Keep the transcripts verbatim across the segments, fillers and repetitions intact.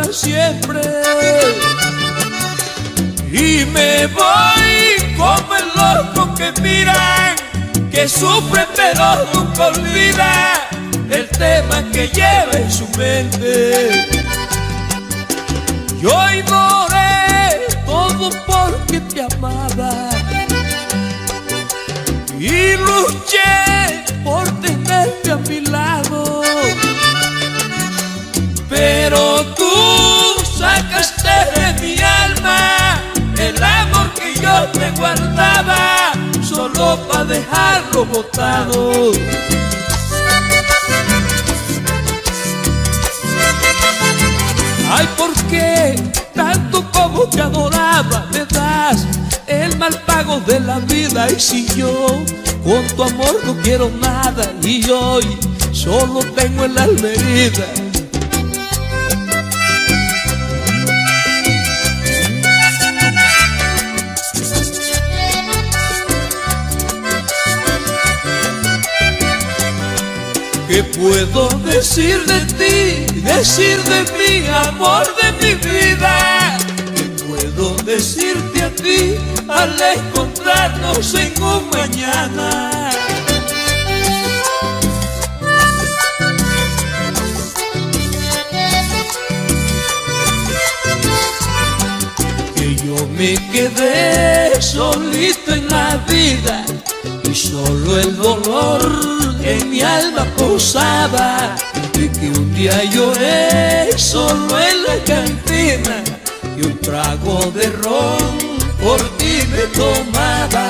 para siempre. Y me voy como el loco que miran, que sufre pero nunca olvida el tema que lleva en su mente. Yo ignoré todo porque te amaba y luché por tenerte a mi lado, pero tú sacaste de mi alma el amor que yo te guardaba, solo para dejarlo botado. Ay, ¿por qué tanto como te adoraba me das el mal pago de la vida? Y si yo con tu amor no quiero nada y hoy solo tengo el alma herida. ¿Qué puedo decir de ti, decir de mi amor, de mi vida? ¿Qué puedo decirte a ti al encontrarnos en un mañana? Que yo me quedé solito en la vida y solo el dolor en mi alma posaba, y que un día lloré solo en la cantina y un trago de ron por ti me tomaba.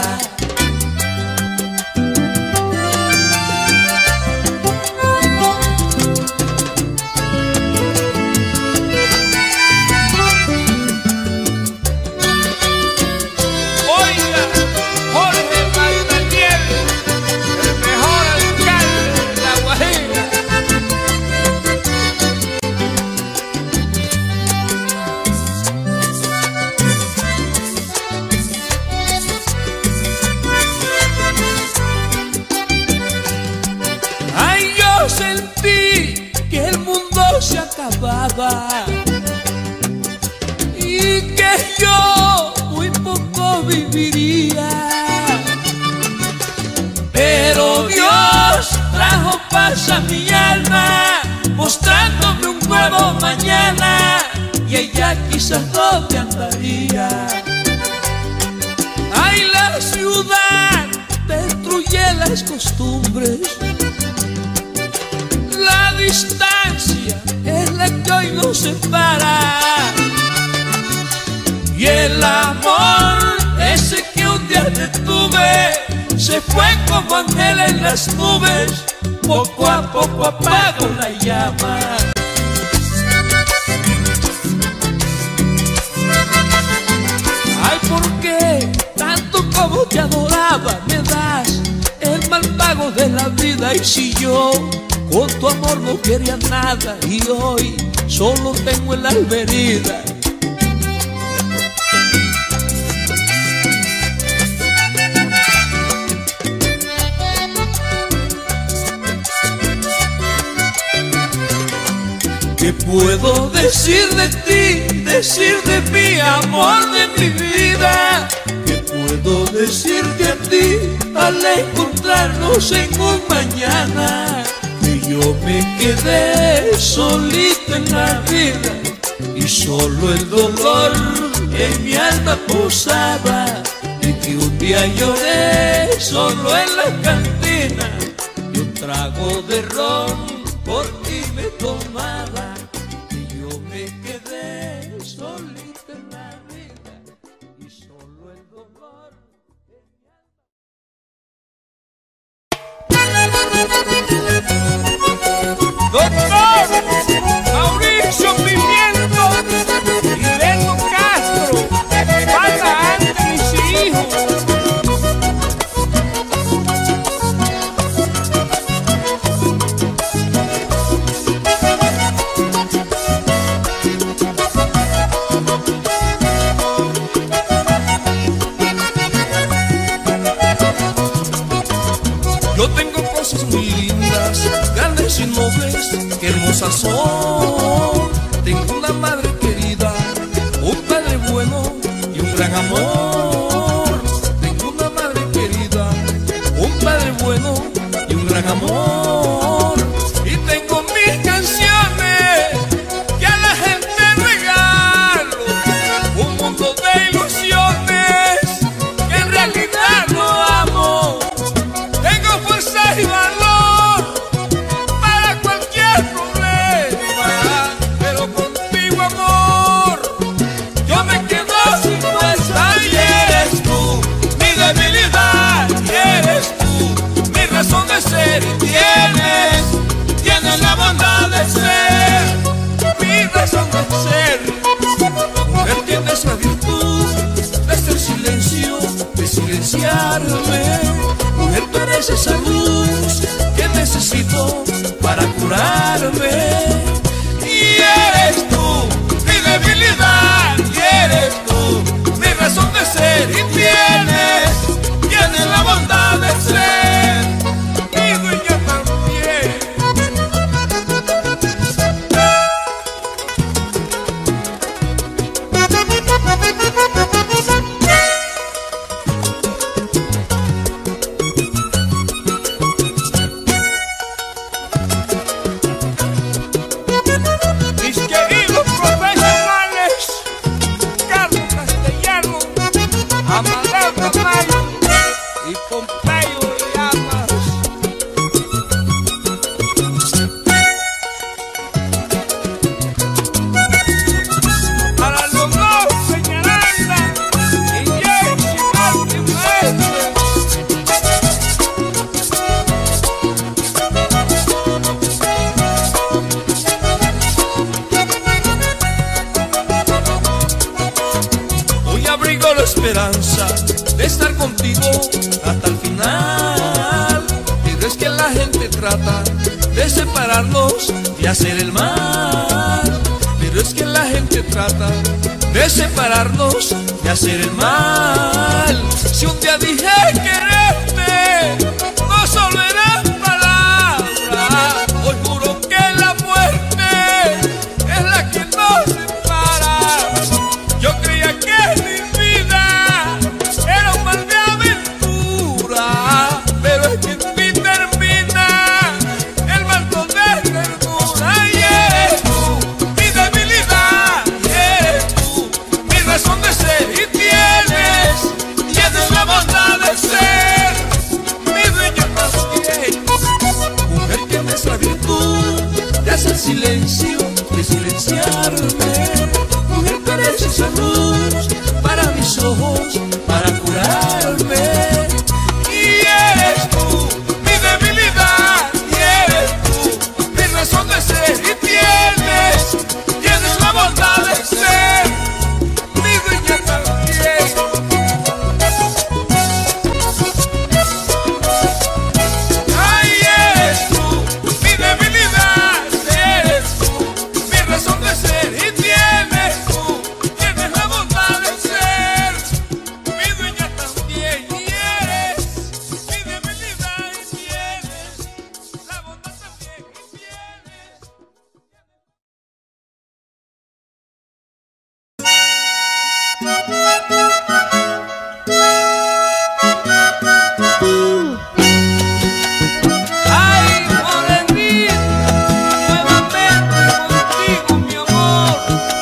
Sentí que el mundo se acababa y que yo muy poco viviría, pero Dios trajo paz a mi alma, mostrándome un nuevo mañana, y ella quizás dónde andaría. Ay, la ciudad destruye las costumbres, la distancia es la que hoy nos separa, y el amor ese que un día te tuve se fue como ángel en las nubes, poco a poco apagó la llama. Ay, ¿por qué tanto como te adoraba me das el mal pago de la vida? Y si yo con tu amor no quería nada y hoy solo tengo el alma herida. ¿Qué puedo decir de ti, decir de mi amor, de mi vida? ¿Qué puedo decirte a ti al encontrarnos en un mañana? Que yo me quedé solito en la vida y solo el dolor en mi alma posaba, y que un día lloré solo en la cantina y un trago de ron por ti me tomaba, y yo me quedé solito en la vida y solo el dolor en mi alma. Doctor Mauricio Pimiento y Beto Castro, pasa ante mis hijos. Yo tengo cosas muy lindas, grandes y nobles, que hermosas son. Tengo una madre esperanza de estar contigo hasta el final. Pero es que la gente trata de separarnos y hacer el mal. Pero es que la gente trata de separarnos y hacer el mal. Si un día dije quererte, no solo eran palabras. Hoy juro que la muerte es la que nos separa. Yo creía que mi vida era un mar de aventura, pero es que en mí termina el manto de ternura. Y eres tú mi debilidad, y eres tú mi razón de ser. Y tienes, tienes la bondad de ser mi dueña también. Mujer, tienes la virtud de hacer silencio, de silenciarme. Mujer, tú eres esa luz para mis ojos, para curarme. Y eres tú mi debilidad, y eres tú mi razón de ser. Y tienes, tienes la bondad de ser mi dueña también. Ay, eres tú mi debilidad, eres tú mi razón de ser. Y tienes tú, tienes la bondad de ser mi dueña también. Y eres mi debilidad, y tienes la bondad también. Y tienes. Ay, morenita, nuevamente contigo, mi amor.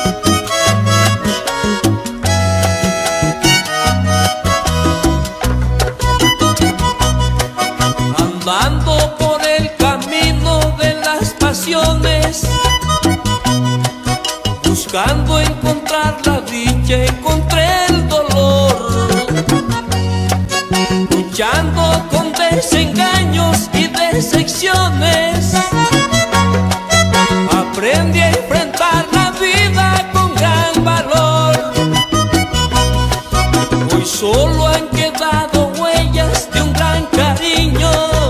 Andando por el camino de las pasiones, buscando encontrar la dicha, encontré el dolor. Luchando con desengaños y decepciones, aprendí a enfrentar la vida con gran valor. Hoy solo han quedado huellas de un gran cariño,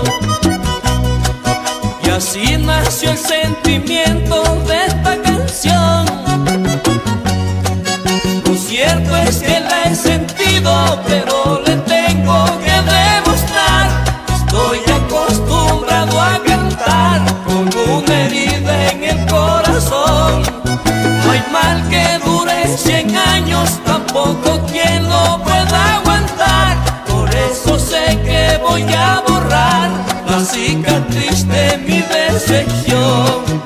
y así nació el sentimiento de esta canción. Lo cierto es que la he sentido, pero le tengo que demostrar. Estoy acostumbrado a cantar con una herida en el corazón. No hay mal que dure cien años, tampoco quien lo pueda aguantar. Por eso sé que voy a borrar la cicatriz de mi decepción.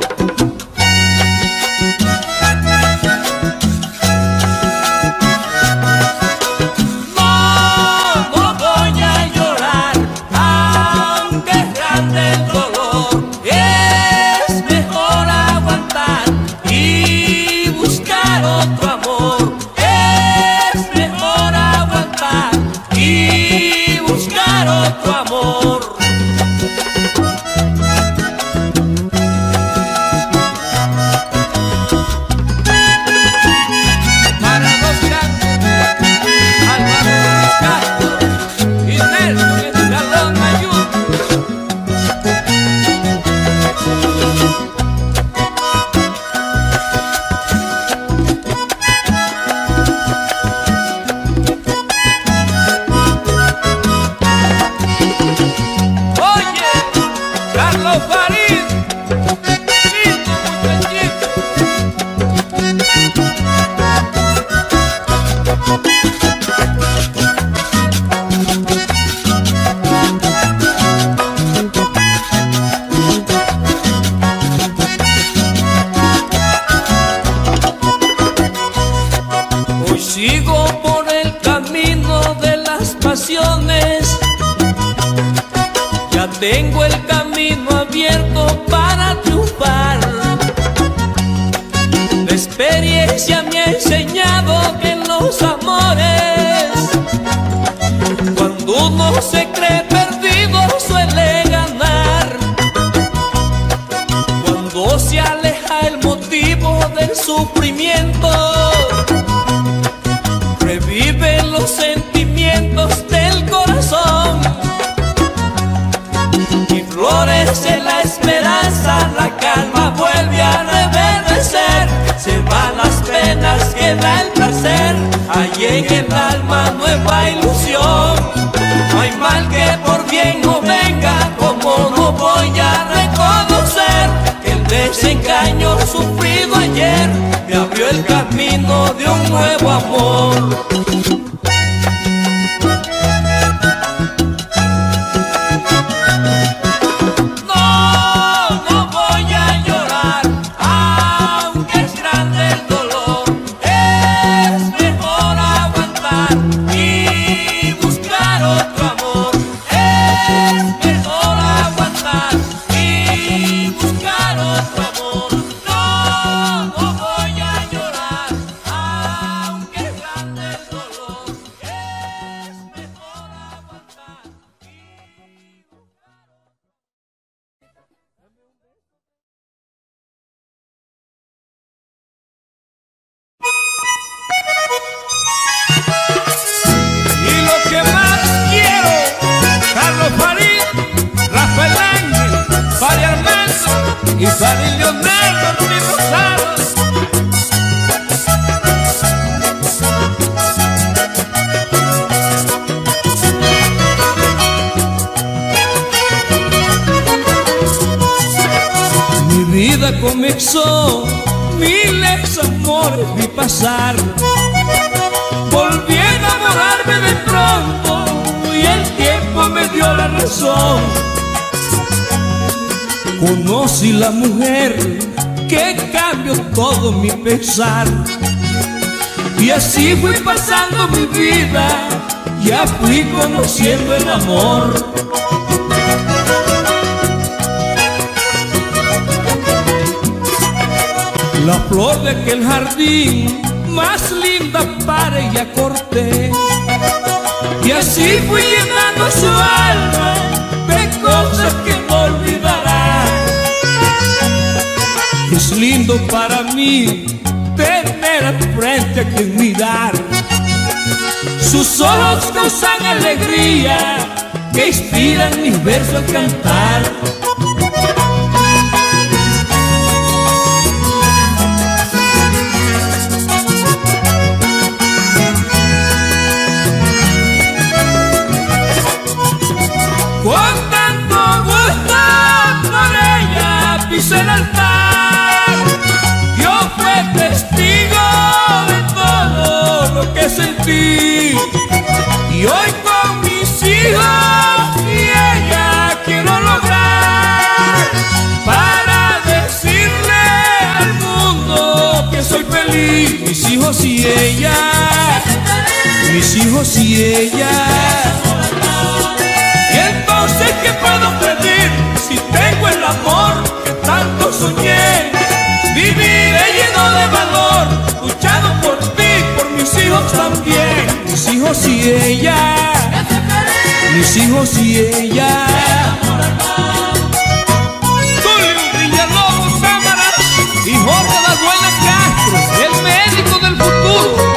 No, no voy a llorar, aunque es grande el dolor. Es mejor aguantar y buscar otro amor. Es mejor aguantar y buscar otro amor. Para los grandes, Álvaro Ruiz Castro y Nelson Escalón Ayuda. Oye, Carlos Farid, lindo muchachito. Hoy sigo por el camino de las pasiones, ya tengo el camino abierto para triunfar. La experiencia me ha enseñado que en los amores, cuando uno se cree perdido, suele ganar. Cuando se aleja el motivo del sufrimiento, reviven los me da el placer, hay en el alma nueva ilusión. No hay mal que por bien no venga, como no voy a reconocer que el desengaño sufrido ayer me abrió el camino de un nuevo amor. Y Fanny Leonardo Ruiz Rosado. Mi vida comenzó, miles amores vi pasar. Volví a enamorarme de pronto y el tiempo me dio la razón. Conocí la mujer que cambió todo mi pensar. Y así fui pasando mi vida, ya fui conociendo el amor. La flor de aquel jardín, más linda para ella corté. Y así fui llenando su alma de cosas que no olvidará. Es lindo para mí tener al frente a quien mirar. Sus ojos causan alegría que inspiran mis versos al cantar. Con tanto gusto por ella pisé el altar. Dios fue testigo de todo lo que sentí. Y hoy con mis hijos y ella quiero lograr para decirle al mundo que soy feliz. Mis hijos y ella, mis hijos y ella. Y entonces, ¿qué puedo pedir si tengo el amor que tanto soñé? Viviré lleno de valor, luchado por ti, por mis hijos también. Mis hijos y ella, mis hijos y ella. Tulio Villalobos Cámara y Jorge Valbuena Castro, el médico del futuro.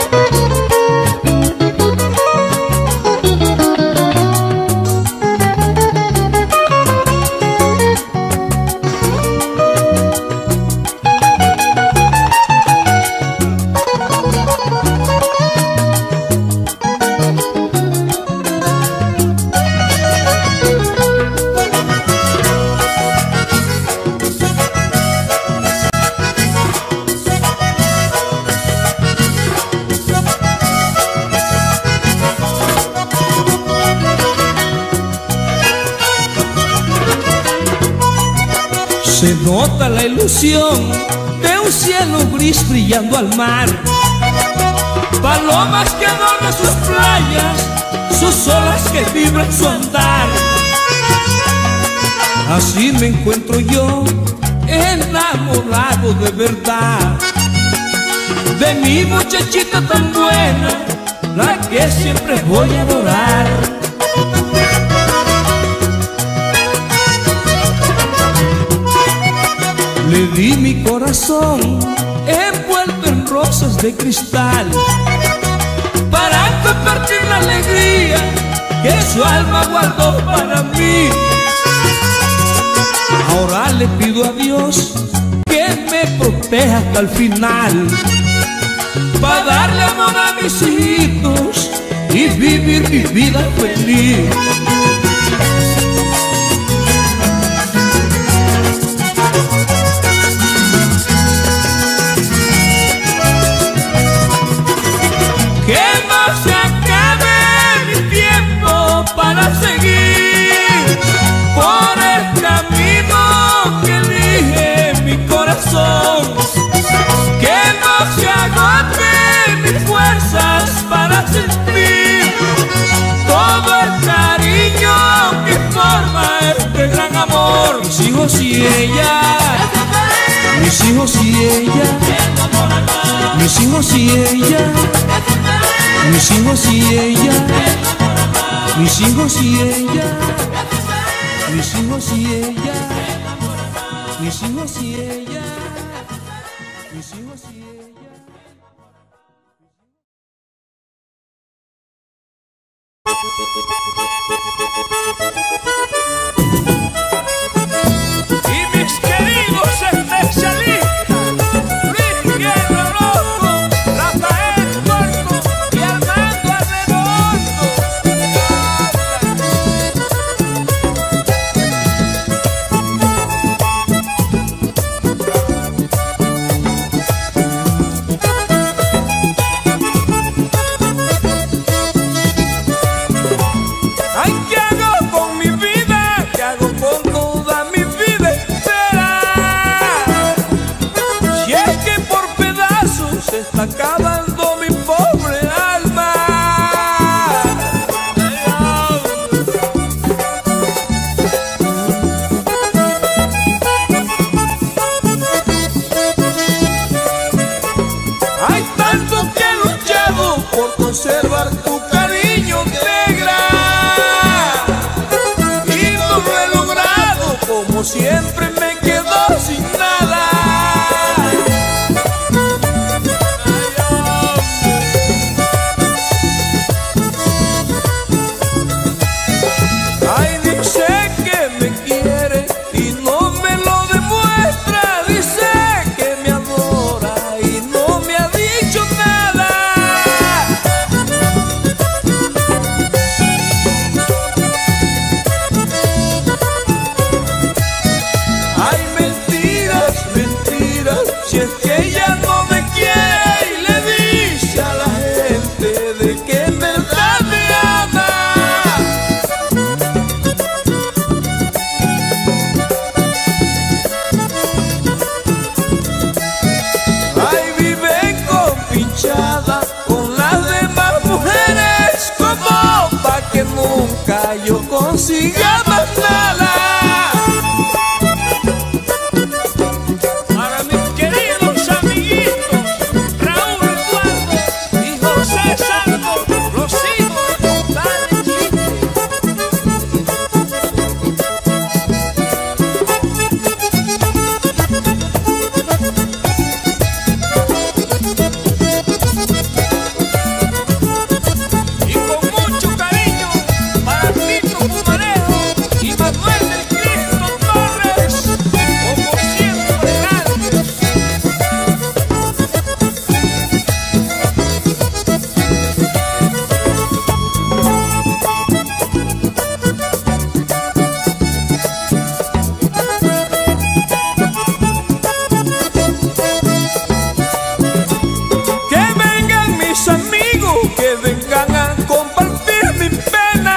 Se nota la ilusión de un cielo gris brillando al mar. Palomas que adornan sus playas, sus olas que vibran su andar. Así me encuentro yo, enamorado de verdad, de mi muchachita tan buena, la que siempre voy a adorar. Le di mi corazón envuelto en rosas de cristal para compartir la alegría que su alma guardó para mí. Ahora le pido a Dios que me proteja hasta el final, para darle amor a mis hijitos y vivir mi vida feliz. Que no se acabe mi tiempo para seguir por el camino que elige mi corazón. Que no se agoten mis fuerzas para sentir todo el cariño que forma este gran amor. Mis hijos y ella, mis hijos y ella, mis hijos y ella, mis hijos y ella, mis hijos y ella, mis hijos y ella, mis hijos y ella, mis hijos y ella. Y mis queridos especialistas, Luis Guerra Orozco, Rafael Corto y Armando Arredondo. Ay, ¿qué hago con mi vida? ¿Qué hago con toda mi vida entera? Si es que por pedazos se está acabando mi pobre alma. Hay tanto que he luchado por conservar tu cariño, negra, y no lo he logrado, como siempre me quedo sin nada. Ay, dice que me quiere y no me lo demuestra. Dice que me adora y no me ha dicho nada. Ay, mentiras, mentiras, si es que ella no me quiere y le dice a la gente de que en verdad me ama. Ay, vive compinchada con las demás mujeres, como pa' que nunca yo consiga más nada. Para mis queridos amiguitos, Raúl Eduardo y José Santos, los hijos de González Chiche. Y con mucho cariño para Tito Pumarejo y Manuel del Cristo Torres, como siempre grandes. Que vengan mis amigos, que vengan a compartir mi pena.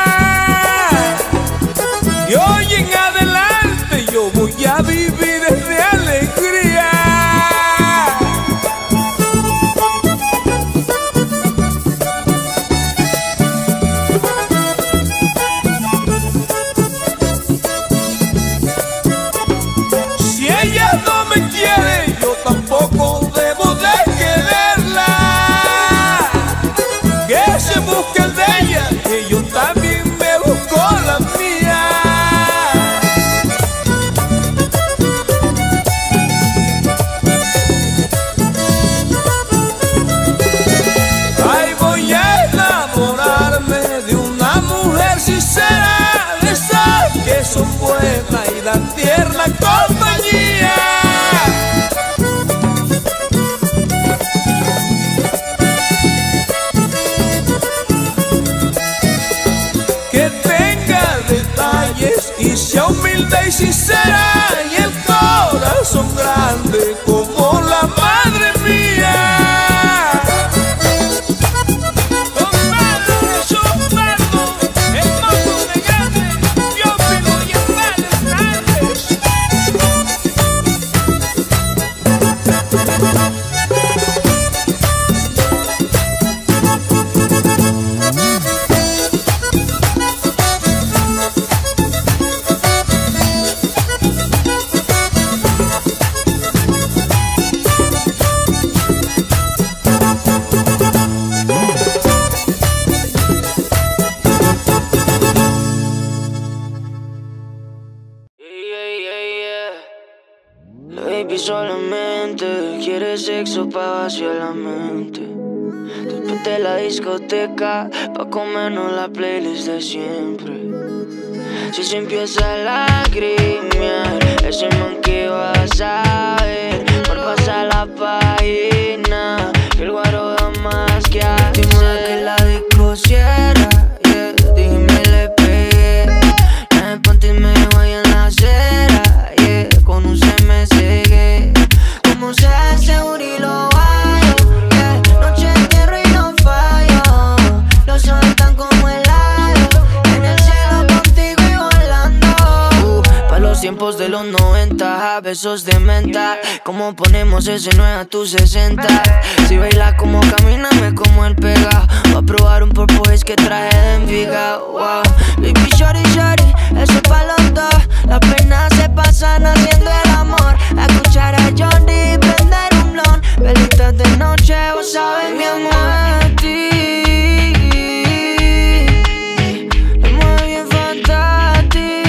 Y hoy en adelante yo voy a vivir de alegría. Si ella no me quiere, yo tampoco debo de quererla. Que se busque el de ella, que yo también me busco la mía. Ay, voy a enamorarme de una mujer sincera, de esas que son buenas y dan tierna compañía. humilde y sincera y el corazón grande como la madre mía. Solamente quiere sexo pa' vaciar la mente. Después de la discoteca, pa' comernos la playlist de siempre. Si se empieza a lagrimear, ese man que va a saber por pasar la página, que el guaro da más que hacer. Dime que la disco cierra, yeah. Dime le pegué, me ponte y me voy en la acera, yeah. Con un C M C como sea seguro y lo hallo, yeah. Noche entierro y no fallo. Los ojos están como el ayo, en el cielo contigo y volando. uh, Pa' los tiempos de los noventa, besos de menta. Como ponemos ese nueve a tu sesenta. Si baila como camina, me como el pega. Va a probar un porpoise que traje de Envigado, wow. Baby shorty shorty, eso es pa' los dos. Las penas se pasan haciendo el amor. A escuchar a John D, prender un blon. Velitas de noche, vos sabes mi amor. A ti lo mueve bien fantástico.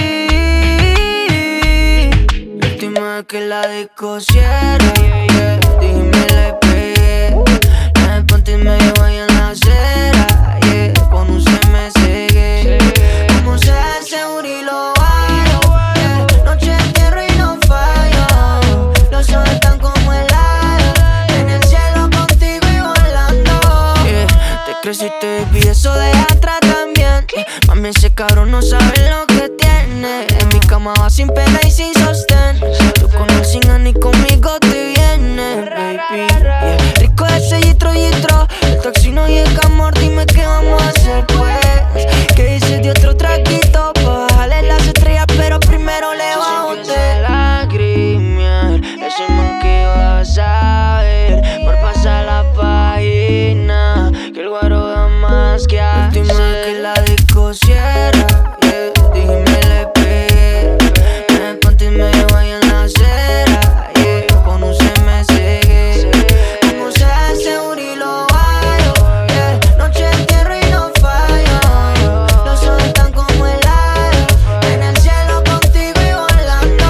La última vez que la disco cierra, yeah. Dime le pegué, me ponte y me voy en la acera, yeah. Con un C M C, como sea seguro y lo hallo, yeah. Noche entierro y no fallo. Los ojos están como el ayo, en el cielo contigo y volando, yeah. Te creciste, baby, eso de atrás también, yeah. Mami, ese cabrón no sabe lo que tiene. En mi cama va sin pena y sin sostén. Tú con él sin ani, conmigo te vienes, baby, yeah. Rico ese yitro, yitro. El taxi no llega, amor, dime qué vamos a hacer, pues. Que dices de otro traguito pa' bajarle las estrellas, pero primero le va a usted lagrimear, ese man que va a saber por pasar la página, que el guaro da más que hacer. Última vez que la disco cierra, yeah. Dime le pegué, me ponte y me voy en la acera, yeah. Con un C M C, como sea seguro y lo hallo, yeah. Noche entierro y no fallo. Los ojos están como el ayo, en el cielo contigo y volando,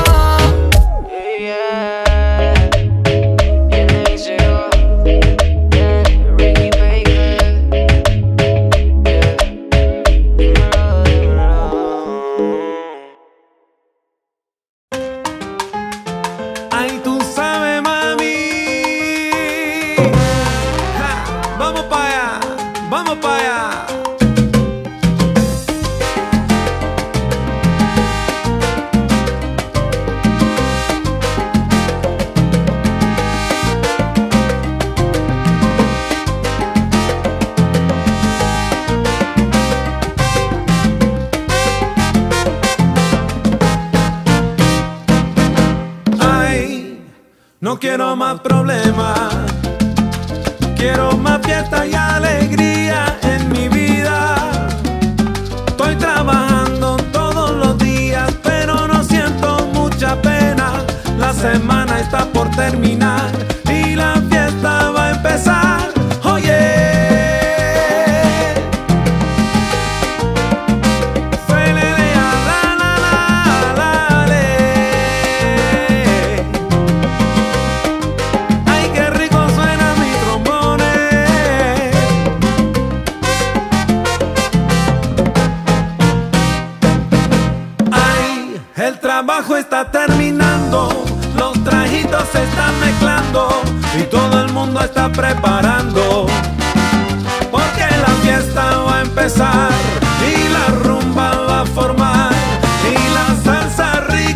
yeah. Viene y se va, yeah. Ricky Baker, yeah. Dímelo, dímelo. Ay, tú sabes, mami. Ja, vamos pa' allá, vamos pa' allá. Ay, no quiero más problemas, quiero más fiesta y alegría en mi vida. Estoy trabajando todos los días, pero no siento mucha pena. La semana está por terminar y la fiesta va a empezar. Oye, el trabajo está terminando, los trajitos se están mezclando y todo el mundo está preparando, porque la fiesta va a empezar y la rumba va a formar y la salsa arriba.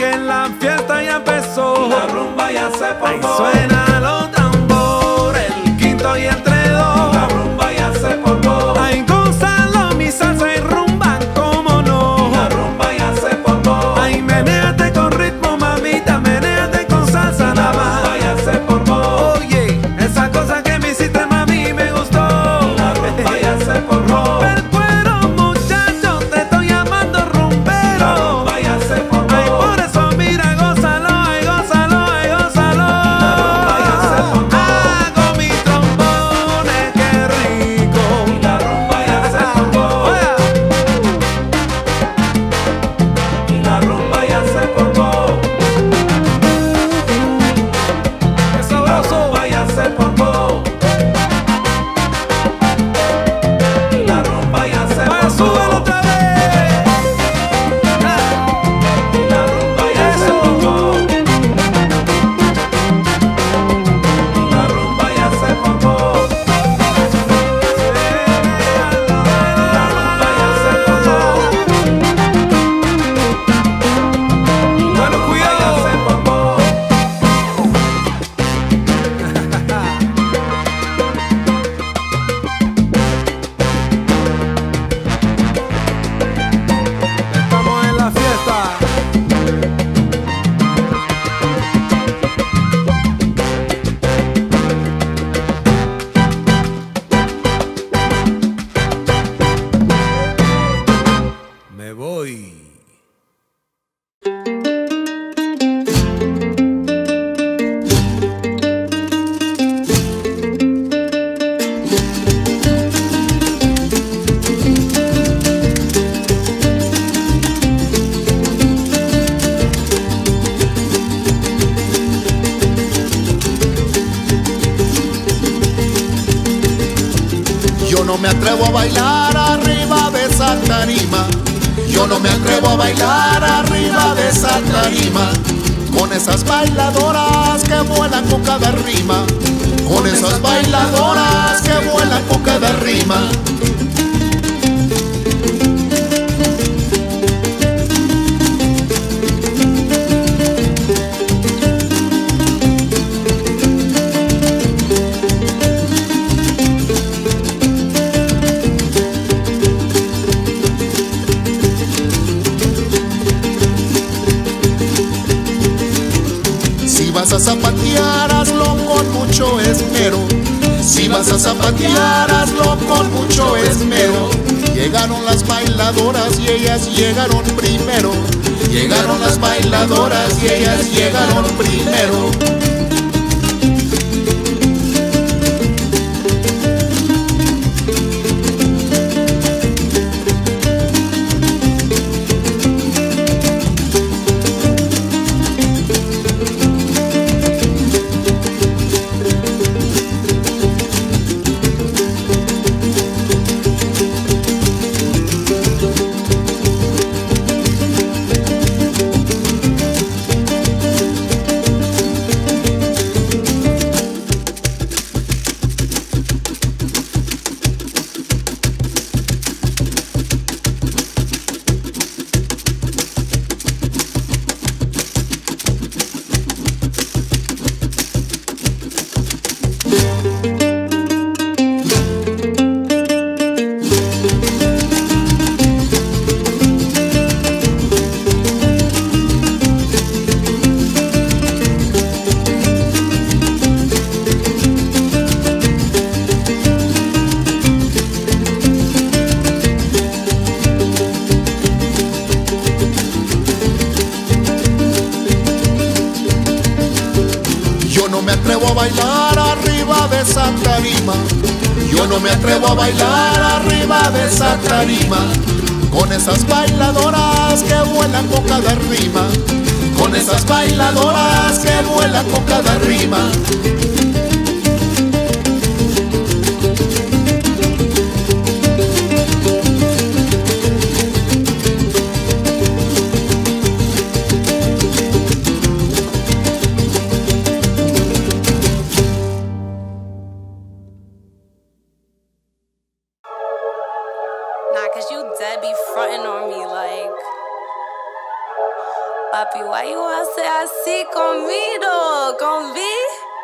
que la fiesta ya empezó. La rumba ya se formó. Ahí suena los tambores, el quinto y el tres dos. La rumba ya se formó. Ay, gózalo, mi salsa y rumba, cómo no. La rumba ya se formó. Ay, menéate con ritmo, mamita, menéate con salsa nada más. La rumba ya se formó. Oye, esa cosa que me hiciste, mami, me gustó. La rumba ya se formó. El cuero, muchacho, te estoy llamando rumbero. La rumba ya se formó. Ay, por eso mira, gózalo, ay, gózalo, ay, gózalo. La rumba ya se formó. Hago mis trombones, qué rico. La rumba ya se formó. Oiga. Y la rumba ya se formó. Qué La sabroso. rumba ya se formó. Y la rumba ya se Vaya, súbelo formó. otra vez. Ah. Y la rumba ya se formó. Y la rumba ya se formó. La rumba ya se formó. Y la Bueno, rumba cuidado. ya se formó. Estamos en la fiesta. Me voy. Yo no me atrevo a bailar arriba de esa tarima. Yo no me atrevo a bailar arriba de esa tarima. Con esas bailadoras que vuelan con cada rima. Con esas bailadoras que vuelan con cada rima. Si vas a zapatear, hazlo con mucho esmero. Si vas a zapatear, hazlo con mucho esmero. Llegaron las bailadoras y ellas llegaron primero. Llegaron las bailadoras y ellas llegaron primero. Yo no me atrevo a bailar arriba de esa tarima. Yo no me atrevo a bailar arriba de esa tarima. Con esas bailadoras que vuelan con cada rima. Con esas bailadoras que vuelan con cada rima. Nah, cause you dead be frontin' on me like, Papi, why you hace así conmigo, con V.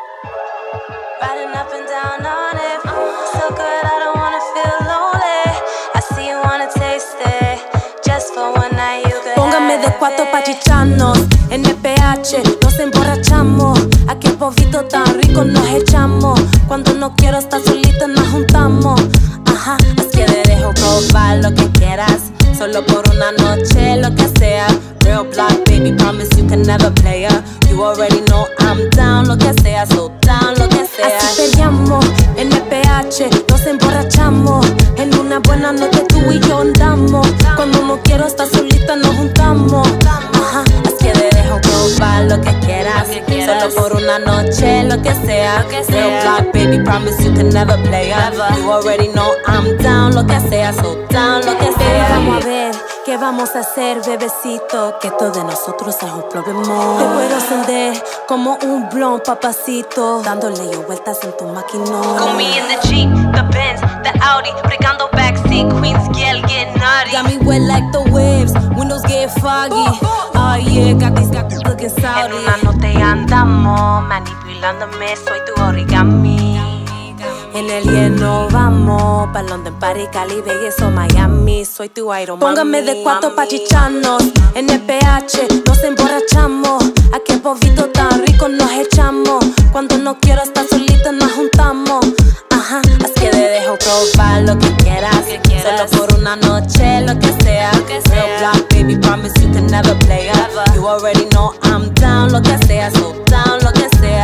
Riding up and down on it, mm, so good I don't wanna feel lonely. I see you wanna taste it, just for one night you could. Póngame de cuatro pa' chicharnos, en el P H nos emborrachamos. Aquel polvito tan rico nos echamos. Cuando no quiero estar solita nos juntamos. Ajá, es que te dejo probar lo que quieras, solo por una noche, lo que sea. Real block, baby, promise you can never play her. You already know I'm down, lo que sea, so down, lo que sea. Así peleamos, en el P H nos emborrachamos. En una buena noche tú y yo andamos. Cuando no quiero estar solita nos juntamos. Ajá, es que te dejo probar lo que quieras, solo por una noche, lo que sea. Real block, baby, promise you can never play her. You already know I'm down, lo que sea, so down, lo que sea. Vamos a ver ¿qué vamos a hacer, bebecito? Que todo de nosotros es un problema. Te puedo encender como un blond, papacito, dándole yo vueltas en tu maquinón. Con me in the Jeep, the Benz, the Audi, bregando backseat, Queens girl get naughty. Got me wet like the waves, windows get foggy. Oh yeah, got these got looking Saudi. En una noche andamos, manipulándome, soy tu origami. En el hielo vamos, pa' London, París, Cali, Vegas o Miami. Soy tu Iron Man. Póngame de cuatro pa' chicharnos, en el P H nos emborrachamos. Aquel polvito tan rico nos echamos. Cuando no quiero estar solita nos juntamos. Ajá, es que te dejo probar lo que quieras, solo por una noche, lo que sea. Real block, baby, promise you can never play her. You already know I'm down, lo que sea, so down, lo que sea.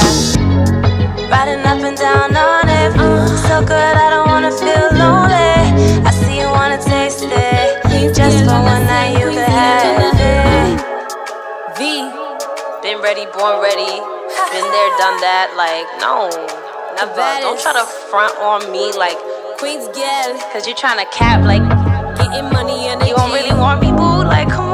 Riding up and down on it, mm, so good I don't wanna feel lonely. I see you wanna taste it, just for one night you could have it. V, been ready, born ready, been there, done that. Like no, never. Don't try to front on me like Queens girl, cause you're trying to cap like getting money and you don't really want me, boo. Like come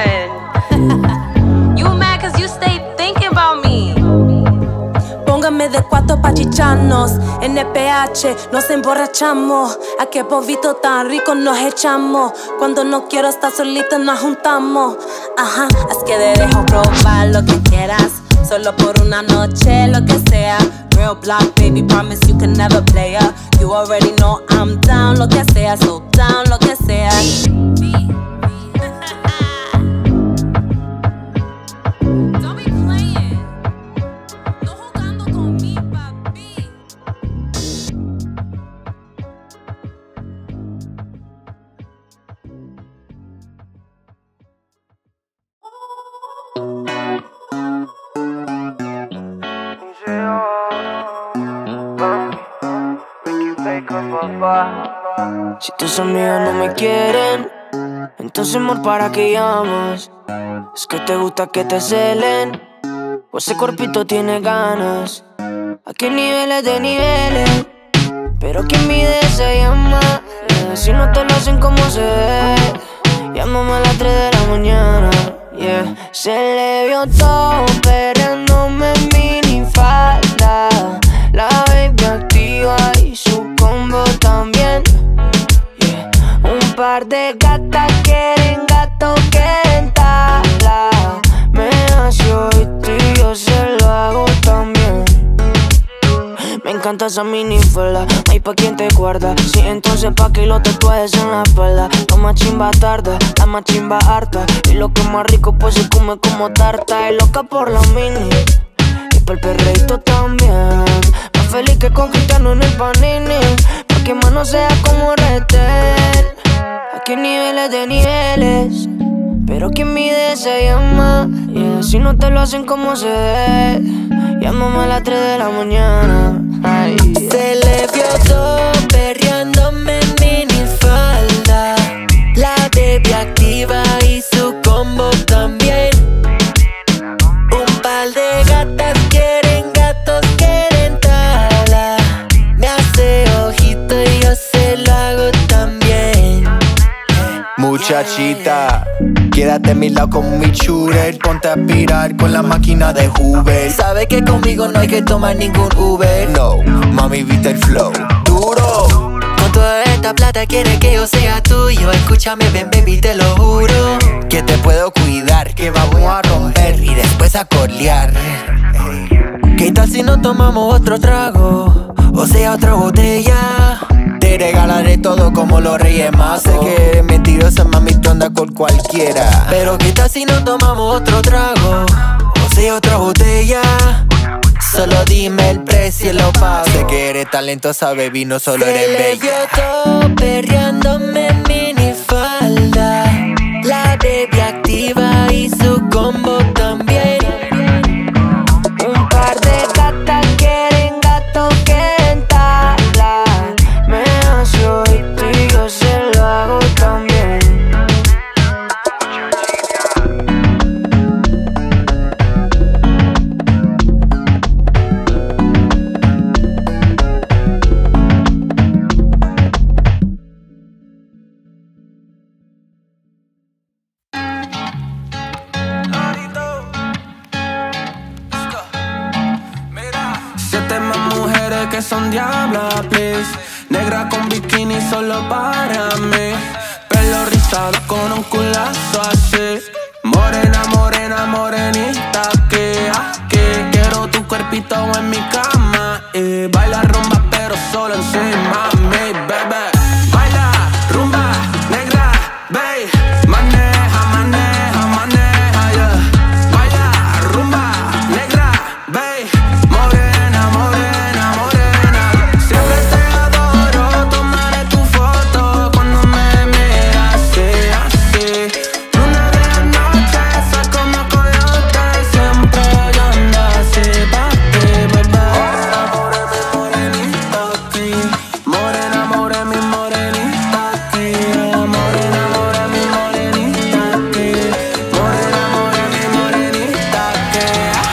on. You mad cause you stay thinking about me. Póngame de cuatro pa' chicharnos, en el P H nos emborrachamos. Aquel polvito tan rico nos echamos. Cuando no quiero estar solita nos juntamos. Ajá, es que te dejo probar lo que quieras, solo por una noche, lo que sea. Real block, baby, promise you can never play her. You already know I'm down, lo que sea, so down, lo que sea. Si tus amigos no me quieren, entonces amor, ¿para qué llamas? Es que te gusta que te celen, o ese cuerpito tiene ganas. Aquí hay niveles de niveles, pero quien mide se llama. Yeah, si no te lo hacen como se ve, llámame a las tres de la mañana. Yeah. Se le vio todo perreándome en minifalda. La baby activa y su combo también. Yeah. Un par de gatas quieren gato, quieren tabla. Me nació y tú y yo se lo hago también. Me encanta esa minifalda, hay pa' quien te guarda. Sí, entonces pa' que lo tatuajes en la espalda. La más chimba tarda, la más chimba harta. Y lo que es más rico pues se come como tarta. Es loca por la mini y pa'l perreíto también. Más feliz que conquistando en el panini, pa' que más no sea como retén. Aquí hay niveles de niveles, pero quien mide se llama. Yeah, si no te lo hacen como se ve, llámame a las tres de la mañana. Ay. Se le vio todo perreándome en minifalda. La baby activa y su combo también. Un par de gatas quieren gatos, quieren tabla. Me hace ojito y yo se lo hago también. Muchachita, quédate a mi lado con mi shooter. Ponte a aspirar con la máquina de Hoover. Sabe que conmigo no hay que tomar ningún Uber. No, mami, viste el flow duro. Toda esta plata quiere que yo sea tuyo. Escúchame, ven baby, te lo juro, que te puedo cuidar, que vamos a romper y después a colear. ¿qué tal si no tomamos otro trago? O sea, otra botella. Te regalaré todo como los Reyes Magos. Sé que eres mentirosa, mami, tú andas con cualquiera. Pero ¿qué tal si no tomamos otro trago? O sea, otra botella. Solo dime el precio y lo pago. Sé que eres talentosa, baby, no solo Se eres le bella. vio todo perreándome en minifalda. La baby activa y su combo también. Un par de gatas quieren gato que entabla. Me hace oído y yo se lo hago también. Que son diablas, please. Negra con bikini solo para mí. Pelo rizado con un culazo así. Morena, morena, morenita. Que, ah, que quiero tu cuerpito en mi cama. Y baila rumba pero solo encima de mí, bebé. Baila rumba, negra, babe. Maneja, maneja, maneja, yeah. Baila rumba, negra, babe. Morena, morena, morena. Siempre te adoro, tomaré tu foto cuando me miras así, así. Luna de la noche, soy como coyote. Siempre yo ando así pa' ti, bebé. Morenita aquí, morena, more mi morenita aquí. Morena, more mi morenita aquí. Morena, more mi morenita aquí.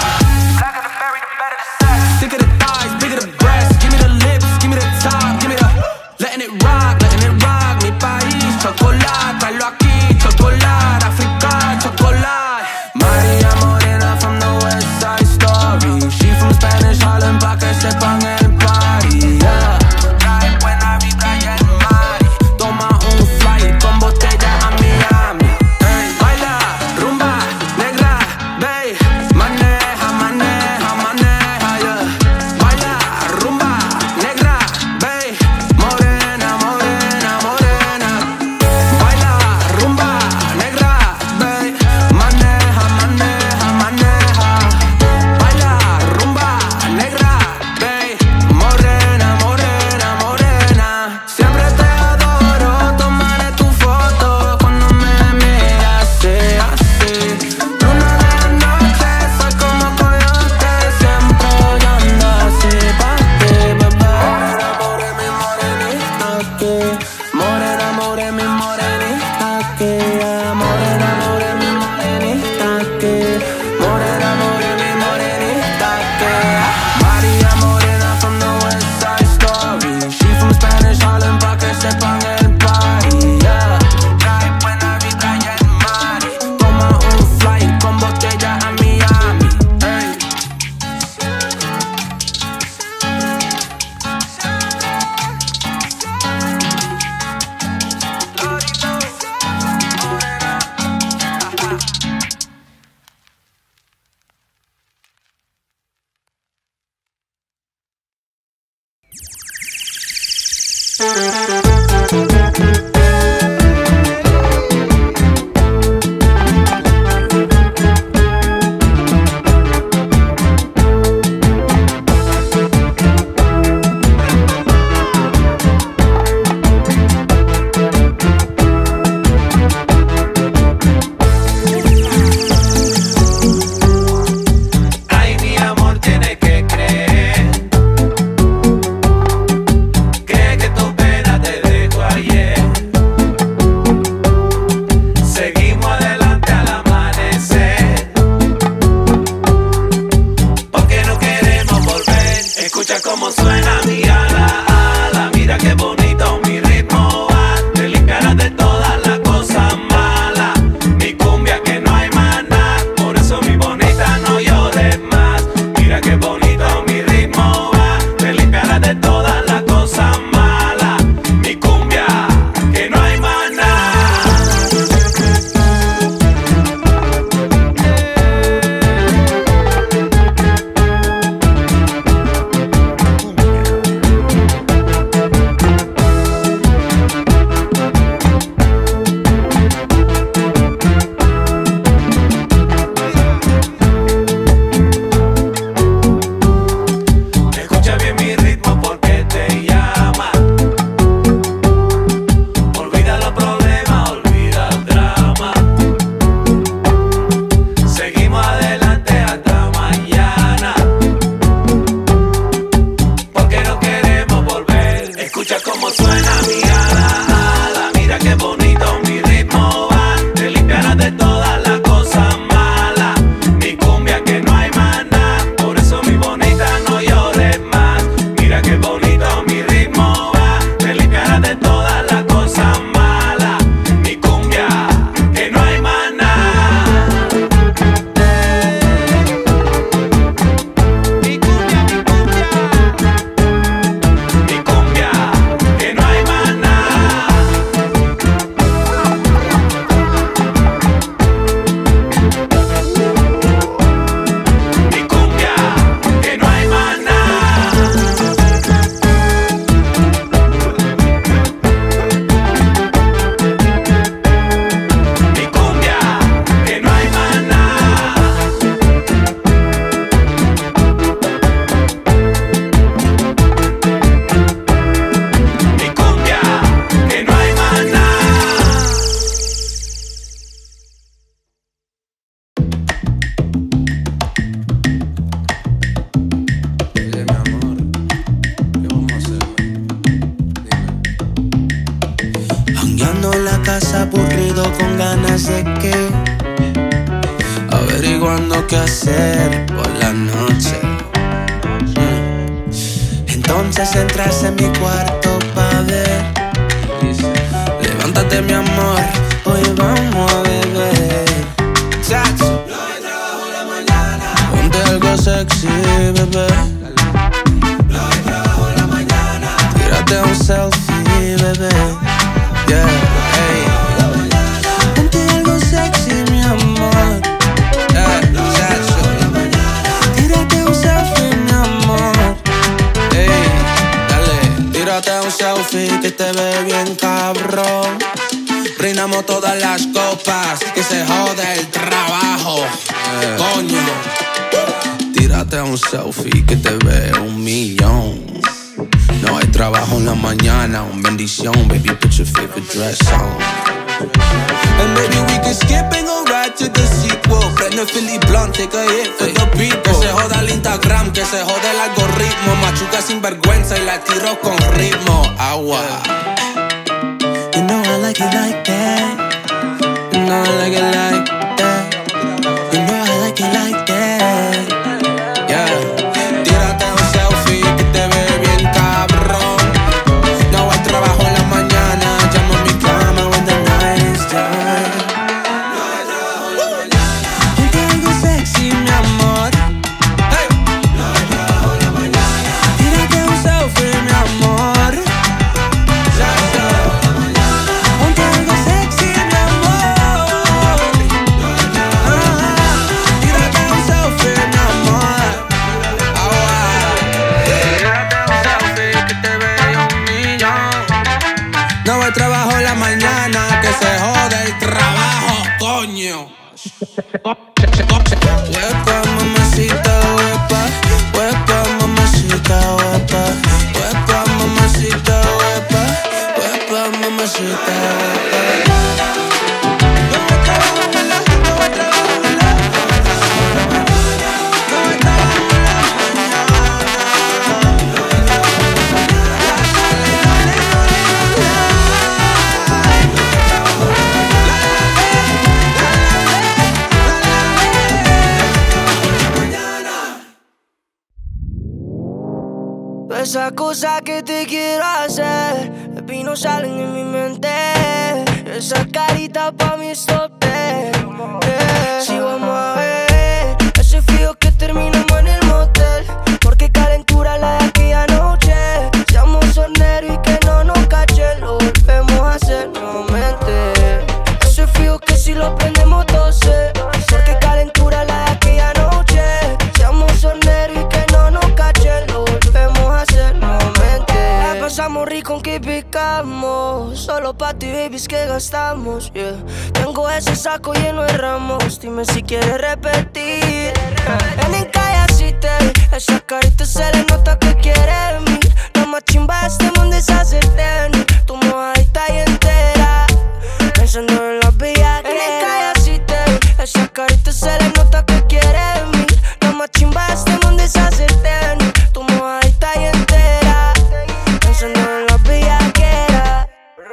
Sick of the thighs, big of the breasts. Give me the lips, give me the top, give me the letting it rock, letting it rock. Mi país, chocolate, tráelo aquí, chocolate, África, chocolate. María Morena from the West Side Story. She from Spanish Harlem pa' que sepan el party, yeah. Trae buena vibra y el mari. Toma un flight con botella a Miami. Ey, baila, rumba, negra, babe. Maneja, maneja, maneja, yeah. Baila, rumba, negra, babe. Morena, morena, morena. Baila, rumba, negra, babe. Maneja, maneja, maneja. Baila, rumba, negra, babe. Morena, morena, morena. Siempre te adoro, tomaré tu foto cuando me miras así, así. Luna de la noche, soy como coyote. Siempre yo ando así pa' ti, bebé. Morena, more mi morenita aquí. Morena, more mi morenita aquí. Morena, more mi morenita aquí. Morena, more mi morenita aquí. María Morena from the West Side Story. She from Spanish Harlem pa' que sepan el party, yeah. Trae buena vibra y el mari. Toma un flight con botella a Miami, ey. Ay, mi amor, tienes que creer. Cree que tu pena te dejó ayer. buscando qué hacer por la noche. Entonces entras en mi cuarto pa' ver. Levántate mi amor, hoy vamos a beber. Chacho, no hay trabajo en la mañana. Ponte algo sexy, bebé. No hay trabajo en la mañana. Tírate un selfie, bebé. Yeah, hey. Ponte algo sexy, mi amor. Yeah, chacho. Tírate un selfie, mi amor. Hey, dale, tírate un selfie que te ve bien cabrón. Brindamos todas las copas, que se jode el trabajo. Yeah. Coño, tírate un selfie que te ve un millón. No hay trabajo en la mañana, un bendición. Baby, put your favorite dress on. And baby, we can skip and go right to the sequel. Prende Philly Blunt, take a hit for the people. Que se joda el Instagram, que se jode el algoritmo. Machuca sin vergüenza y la tiro con ritmo. Agua. You know I like it like that. You know I like it like that. You know I like it like that. Yeah. Tírate un selfie que te ve bien cabrón. No hay trabajo en la mañana. Llama a mi cama when the night is done. No hay trabajo en la mañana. Ponte algo sexy, mi amor. Hey. No hay trabajo en la mañana. Tírate un selfie, mi amor. Trabajo en la mañana, que se jode el trabajo, coño. Huepa, mamacita, huepa. Huepa, mamacita, huepa. Huepa, mamacita, huepa. Huepa, mamacita, huepa. Esa cosa que te quiero hacer, baby, no salen en mi mente. Esa carita pa' mí es tope. Yeah. Si vamos a ver ese frío que terminamos en el motel, porque calentura la de aquella noche. Seamos horneros y que no nos cachen, lo volvemos a hacer nuevamente. Ese frío que si lo prendemos tose, porque calentura la de aquella noche. Seamos horneros y que no nos cachen, lo volvemos a hacer nuevamente. La pasamos rico aunque picamos, solo pa' ti, babies, que gastamos, yeah. Tengo ese saco lleno de ramos, dime si quieres repetir. En el calle así te vi, esa carita se le nota que quiere mí. La más chimba de este mundo es hacer tenis, tu mojadita y entera, pensando en la vida que en el calle así te vi, esa carita se le nota que quiere mí. La más chimba de este mundo es hacer tenis, tu mojadita y entera, pensando en la vida que era.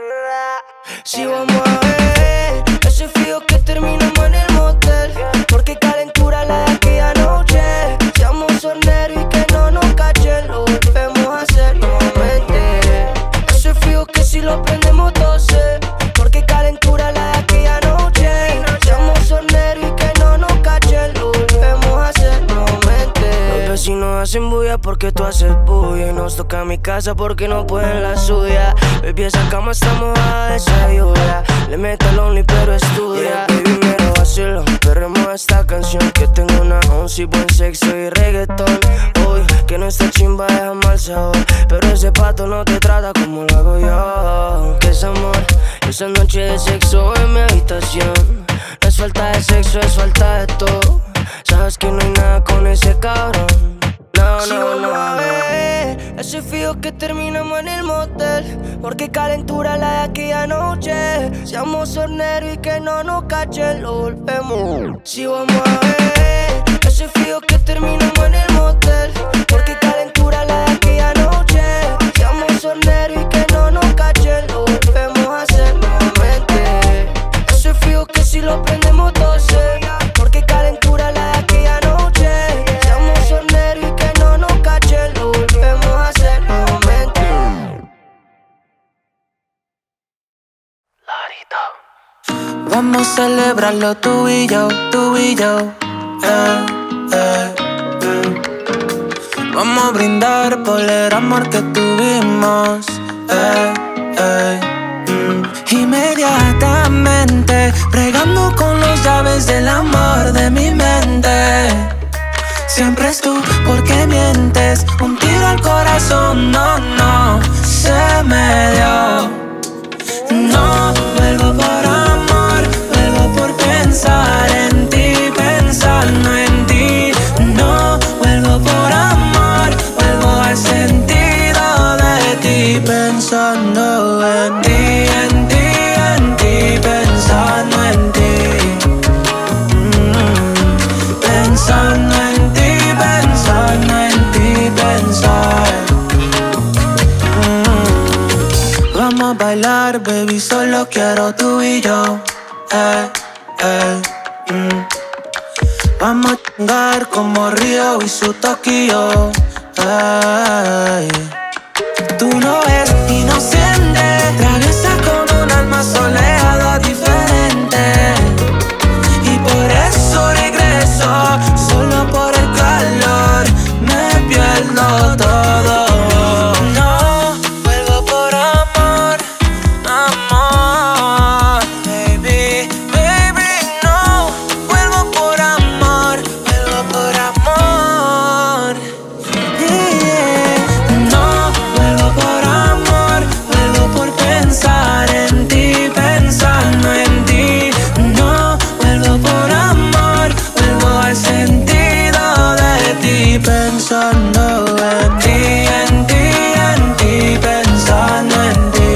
Si vamos a ver ese frío que terminamos en el motel, porque calentura la de aquella noche. Seamos horneros y que no nos cachen, lo volvemos a hacer nuevamente. Ese frío que si lo prendemos tose, porque calentura la de aquella noche. Seamos horneros y que no nos cachen, lo volvemos a hacer nuevamente. Los vecinos hacen bulla porque tú haces bulla, y nos toca mi casa porque no pueden la suya. Baby, esa cama está mojada de esa lluvia. Le meto el only pero estudia. Baby, me lo vacilo, perremos esta canción, que tengo una once y buen sexo y reggaetón. Uy, que nuestra chimba deja mal sabor, pero ese pato no te trata como lo hago yo. Que es amor, esa noche de sexo en mi habitación. No es falta de sexo, es falta de todo. Sabes que no hay nada con ese cabrón. No, no, no, no. Ese frío que terminamos en el motel, porque calentura la de aquella noche. Seamos horneros y que no nos cachen, lo volvemos. Si vamos a ver ese frío que terminamos en el motel, porque calentura la de aquella noche. Seamos horneros y que no nos cachen, lo volvemos a hacer nuevamente. Ese frío que si lo prendemos tose, porque calentura la de Vamos a celebrarlo tú y yo, tú y yo. Eh, eh, eh. Vamos a brindar por el amor que tuvimos. Eh, eh, mm. Inmediatamente, bregando con los llaves del amor de mi mente. Siempre es tú, ¿por qué mientes? Un tiro al corazón, no, no, se me dio. No vuelvo por amor, vuelvo por pensar en ti, pensando en ti. No vuelvo por amor, vuelvo al sentido de ti, pensando en ti, en ti, en ti, pensando en ti. Mm, pensando en ti, pensando en ti, pensar. Mm, vamos a bailar, baby, solo quiero tú y yo. Eh, eh, mm. Vamos a chingar como Río y su Tokio. Ay. Tú no eres inocente, traviesa con un alma soleada diferente. Y por eso regreso, solo por el calor me pierdo todo. No vuelvo por amor, amor, baby, baby, no vuelvo por amor, vuelvo por amor. Yeah. No vuelvo por amor, vuelvo por pensar en ti, pensando en ti. No vuelvo por amor, vuelvo al sentido de ti, pensando en ti, en ti, en ti, pensando en ti.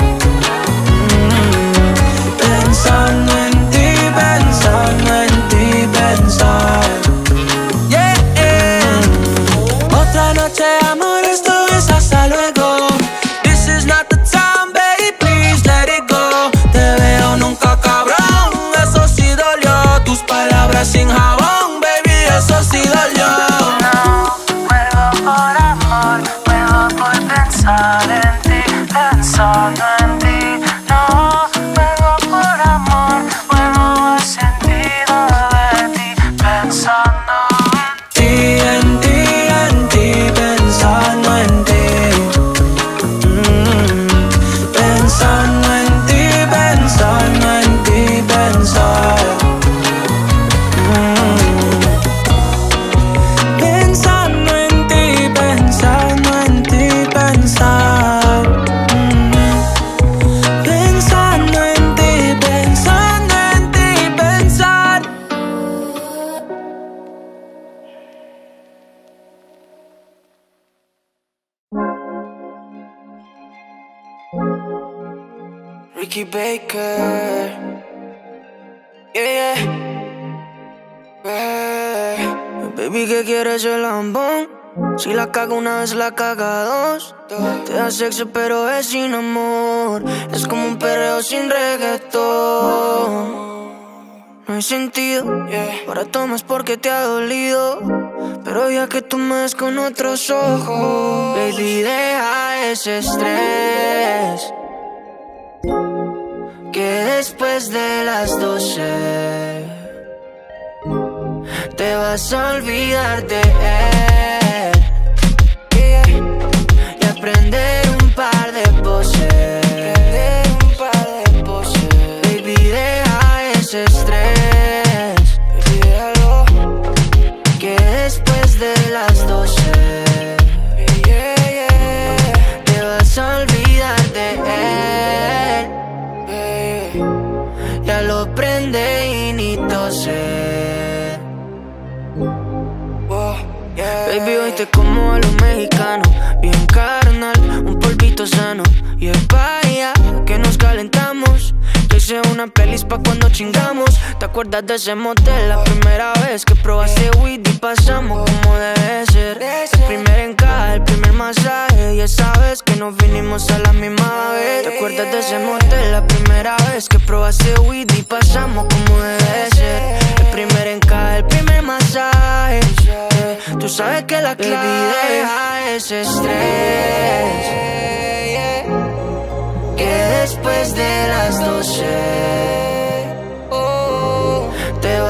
Mm, pensando en ti, pensando en ti, pensar. Yeah, yeah. Otra noche, amor, esto es hasta luego. This is not the time, baby, please let it go. Te veo nunca, cabrón, eso sí dolió. Tus palabras sin jabón, baby, eso sí dolió. No vuelvo por amor, vuelvo por pensar en ti, pensando en ti. No vuelvo por amor, vuelvo al sentido de ti, pensando en ti, en ti, en ti, pensando en ti. Mm, pensando en ti, pensando en ti, pensar. Mm, pensando en ti, pensando en ti, pensar. Mm, pensando en ti, pensando en ti, pensar. Ricky Baker, yeah, yeah. Eh, baby, ¿qué quieres el lambón? Si la cago una vez, la caga dos. Te da sexo, pero es sin amor. Es como un perreo sin reggaetón. No hay sentido, yeah. Ahora tomas porque te ha dolido, pero ya que tú me ves con otros ojos, baby, deja ese estrés, que después de las doce te vas a olvidar de él, yeah. Y aprender un par de poses, aprender un par de poses. Baby, deja ese estrés, baby, déjalo, que después de las doce, yeah, yeah, te vas a olvidar de él, yeah. Ya lo prende y ni tose. Oh, yeah. Baby, hoy te como a los mexicanos, bien carnal, un polvito sano. Y es pa' allá que nos calentamos. Yo hice una pelis pa' cuando chingamos. ¿Te acuerdas de ese motel? La primera vez que probaste weed y pasamos como debe ser. El primer encaje, el primer masaje. Y esa vez que nos vinimos a la misma vez. ¿Te acuerdas de ese motel? La primera vez que probaste weed y pasamos como debe ser. El primer encaje, el primer masaje. Tú sabes que la clave, deja ese estrés, que después de las doce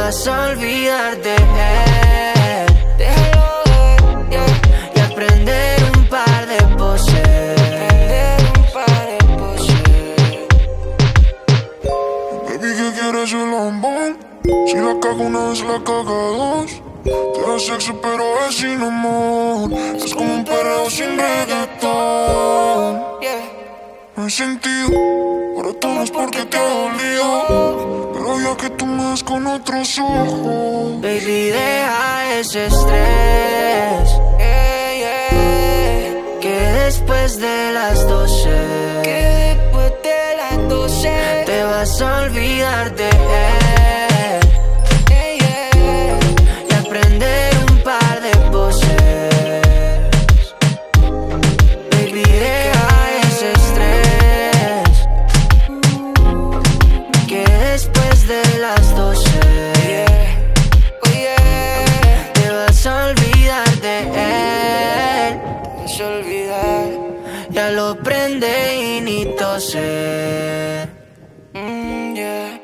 vas a olvidar de él. Déjalo, yeah. Y aprender un par de poses. Un par de poses. Baby, ¿qué quieres el lambón? Si la cago una vez, la caga dos. Te da sexo pero es sin amor. Es como un perreo sin reggaetón. No hay sentido, ahora todo no es porque te ha dolido. Pero ya que tú me ves con otros ojos. Baby, deja ese estrés, yeah, yeah. Que después de las doce, que después de las doce te vas a olvidar de él, yeah, yeah. Y aprender un par de poses. Baby, deja ese estrés, que después de las doce, yeah, oh yeah, te vas a olvidar de él. Te vas a olvidar, ya lo prende y ni tose. Mm, yeah.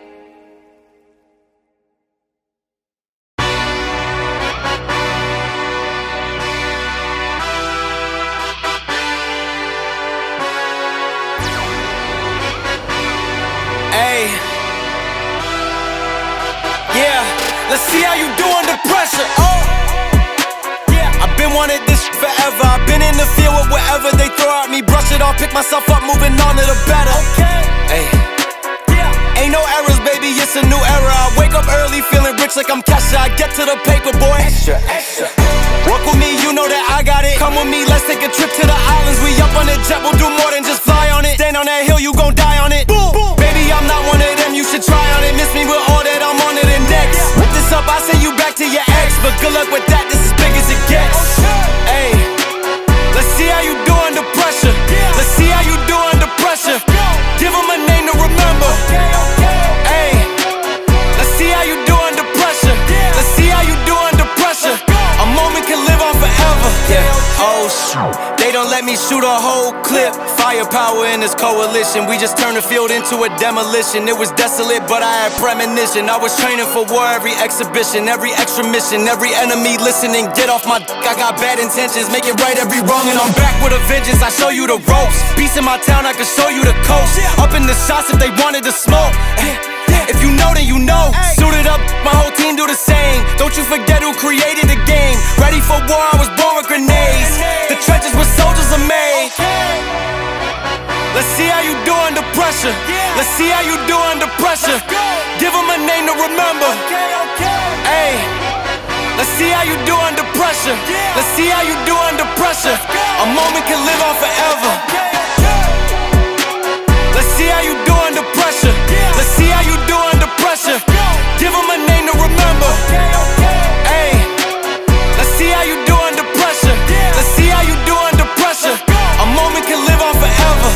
Hey, yeah, let's see how you do under pressure. Oh, yeah, I've been wanting this forever. I've been in the field with whatever they throw at me. Brush it off, pick myself up, moving on to the better. Okay, hey, yeah, ain't no errors, baby, it's a new era. I wake up early, feeling rich like I'm Kesha. I get to the paper, boy. Extra, extra. Work with me, you know that I got it. Come with me, let's take a trip to the islands. We up on the jet, we'll do more than just fly on it. Stand on that hill, you gon' die on it. Boom, boom. Baby, I'm not one of them, you should try on it. Miss me with all that, I'm on to the next. Whip this up, I send you back to your ex. But good luck with that, this is big as it gets. Hey, let's see how you do under pressure. Let's see how you do under pressure. Give them a name to remember. Hey, let's see how you do under pressure. Let's see how you do under pressure. A moment can live on forever. Yeah, oh shoot, they don't let me shoot a whole clip. Firepower in this coalition. We just turned the field into a demolition. It was desolate, but I had premonition. I was training for war, every exhibition, every extra mission, every enemy listening. Get off my dick, I got bad intentions. Make it right every wrong, and I'm back with a vengeance. I show you the ropes. Peace in my town, I can show you the coast. Up in the shots if they wanted to smoke. If you know, then you know. Suited up, my whole team do the same. Don't you forget who created the game. Ready for war, I was born with grenades. The trenches where soldiers are made. Let's see how you do under pressure. Let's see how you do under pressure. Give them a name to remember. Hey, let's see how you do under pressure. Let's see how you do under pressure. A moment can live on forever. Let's see how you do under pressure. Let's see how you do under pressure. Give them a name to remember. Hey, let's see how you do under pressure. Let's see how you do under pressure. A moment can live on forever.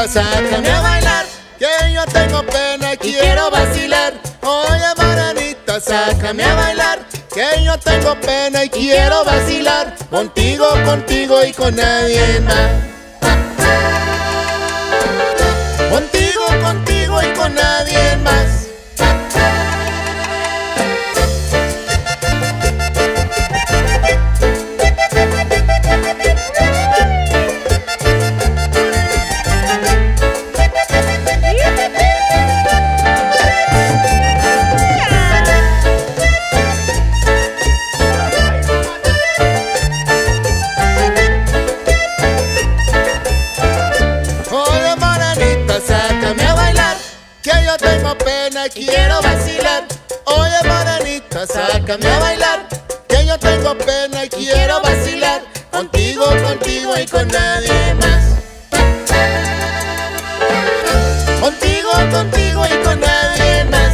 sácame a bailar, que yo tengo pena y quiero vacilar. Oye, morenita, sácame a bailar, que yo tengo pena y quiero vacilar. Contigo, contigo y con nadie más. Contigo, contigo y con nadie más. Quiero vacilar, oye morenita, sácame a bailar, que yo tengo pena y quiero vacilar. Contigo, contigo y con nadie más. Contigo, contigo y con nadie más.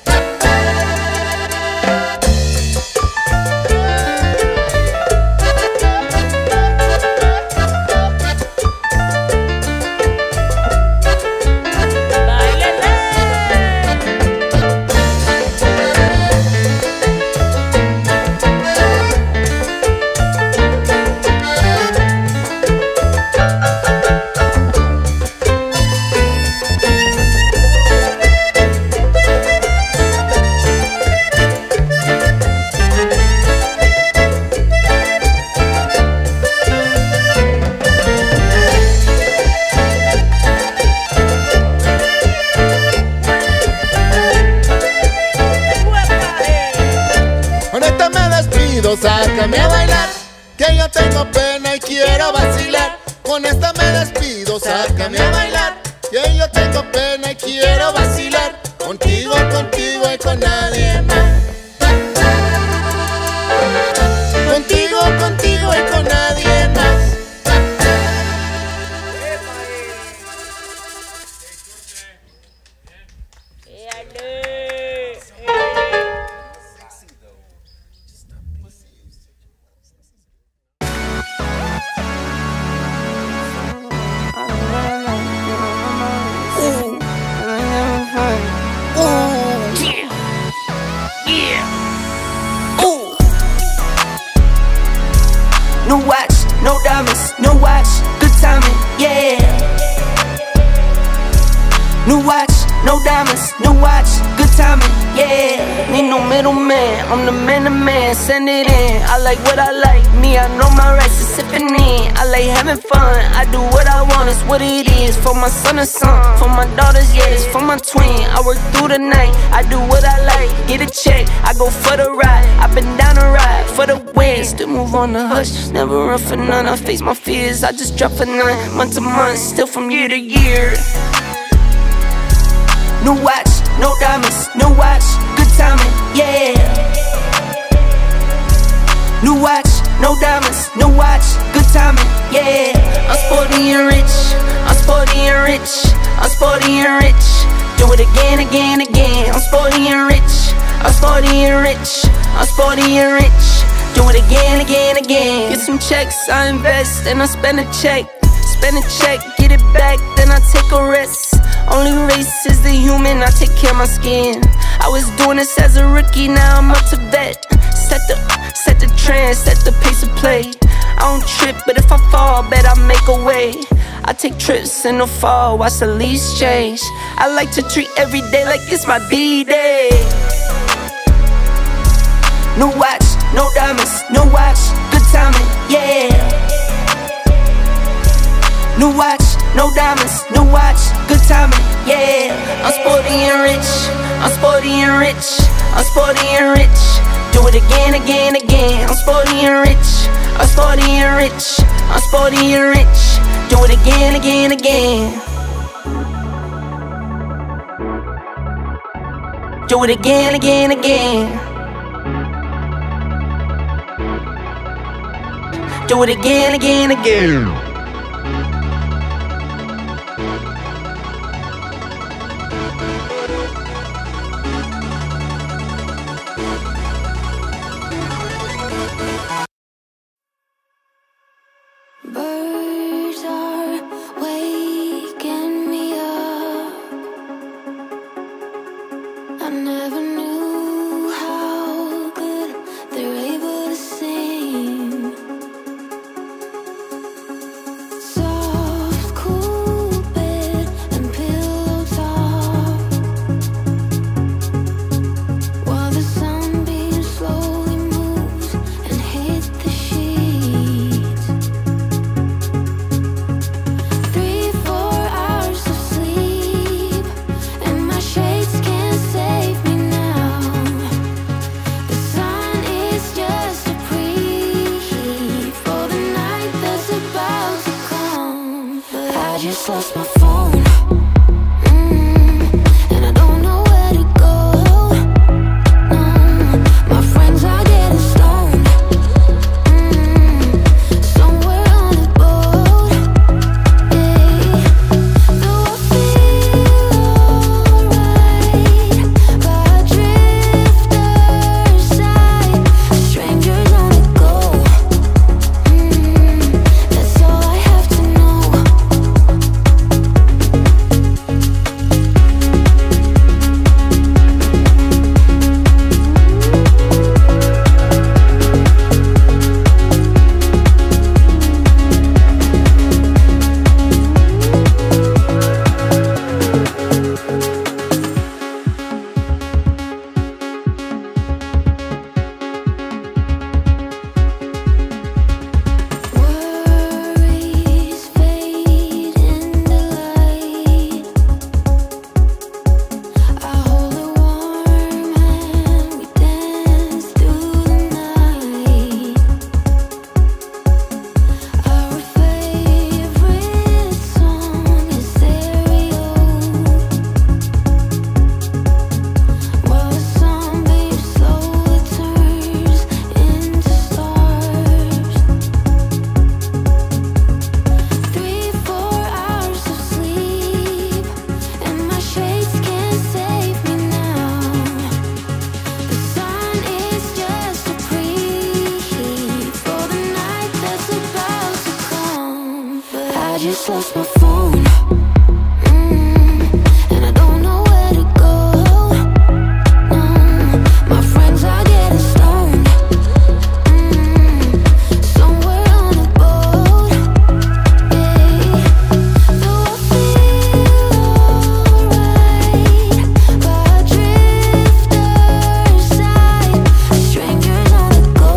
Sácame a bailar, que yo tengo pena y quiero vacilar. Con esta me despido, sácame a bailar, que yo tengo pena y quiero vacilar. Contigo, contigo y con nadie más. Contigo, contigo y con nadie más. No watch, no diamonds, no watch, good timing, yeah. New watch, no diamonds, new watch, good timing, yeah. Need no middleman, I'm the man to man, send it in. I like what I like, me, I know my rights is sipping in. I like having fun, I do what I want, it's what it is. For my son and son, for my daughters, yeah, it's for my twin. I work through the night, I do what I like, get a check, I go for the ride. I've been down the ride for the win, still move on the hush, never run for none. I face my fears, I just drop for none, month to month, still from year to year. New watch, no diamonds, new watch, good timing, yeah. New watch, no diamonds, new watch, good timing, yeah. I'm sporty and rich, I'm sporty and rich, I'm sporty and rich. Do it again, again, again. I'm sporty and rich, I'm sporty and rich, I'm sporty and rich. Do it again, again, again. Get some checks, I invest, and I spend a check. Spend a check, get it back, then I take a rest. Only race is the human, I take care of my skin. I was doing this as a rookie, now I'm up to vet. Set the, set the trend, set the pace of play. I don't trip, but if I fall, bet I make a way. I take trips in the fall, watch the leaves change. I like to treat every day like it's my B-day. New watch, no diamonds, no watch, good timing, yeah. New watch, no diamonds, new watch, good timing, yeah. I'm sporty and rich, I'm sporty and rich, I'm sporty and rich. Do it again, again, again. I'm sporty and rich, I'm sporty and rich, I'm sporty and rich. Do it again, again, again. Do it again, again, again. Do it again, again, again. Birds are waking just lost my phone. Mm, and I don't know where to go. No, my friends are getting stoned. Mm, somewhere on a boat. Yeah, though I feel alright by a drifter's side, strangers on the go. Mm, that's all I have to know. Worries fade in the light. I hold it warm and we dance through the night. Our favorite song is stereo, while the sun beams slowly turns into stars. Three, four hours of sleep, and my shades can't save me now. The sun is just a preheat for the night that's about to come. But I just lost my phone. Mm, and I don't know where to go. No, my friends are getting stoned. Mm, somewhere on a boat. Yeah, though I feel alright by a drifter's side, strangers on the go.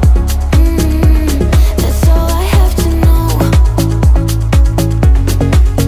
Mm, that's all I have to know.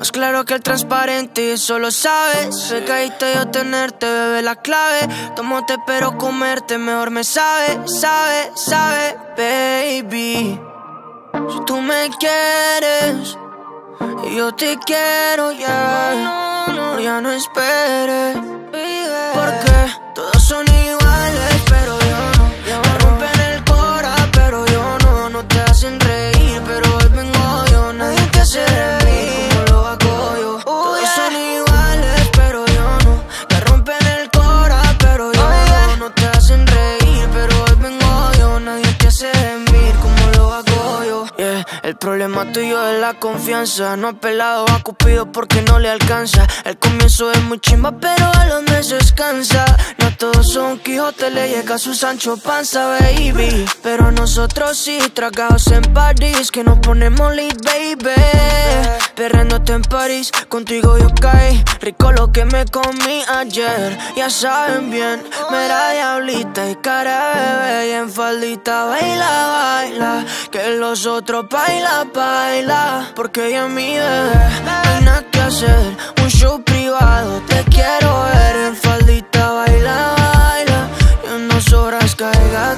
más claro que el transparente y eso lo sabes. Sé que ahí te yo tenerte, bebé, la clave. Tómate pero comerte mejor me sabe, sabe, sabe, baby. Si tú me quieres y yo te quiero, ya, yeah. no, ya no esperes, porque todos son iguales, pero yo no. Me rompen el cora, pero yo no. No te hacen reír, pero hoy vengo yo. Nadie te hace reír como lo hago yo. Todos son iguales, pero yo no. Me rompen el cora, pero yo no. No te hacen reír, pero hoy vengo yo. Nadie te hace reír como lo hago yo. Yeah. El problema tuyo es la confianza. No ha pelado a Cupido porque no le alcanza. El comienzo es muy chimba, pero a los meses cansa. No todos son Quijote, le llega su Sancho Panza, baby. Pero nosotros sí, tragados en París, que nos ponemos lit, baby. Perreándote en París, contigo yo caí. Rico lo que me comí ayer. Ya saben bien, mera diablita y cara de bebé. Y en faldita baila, baila, que los otros baila, baila. Porque ella es mi bebé, no hay nada que hacer. Un show privado, te quiero ver. En faldita baila, baila, y en dos horas caiga,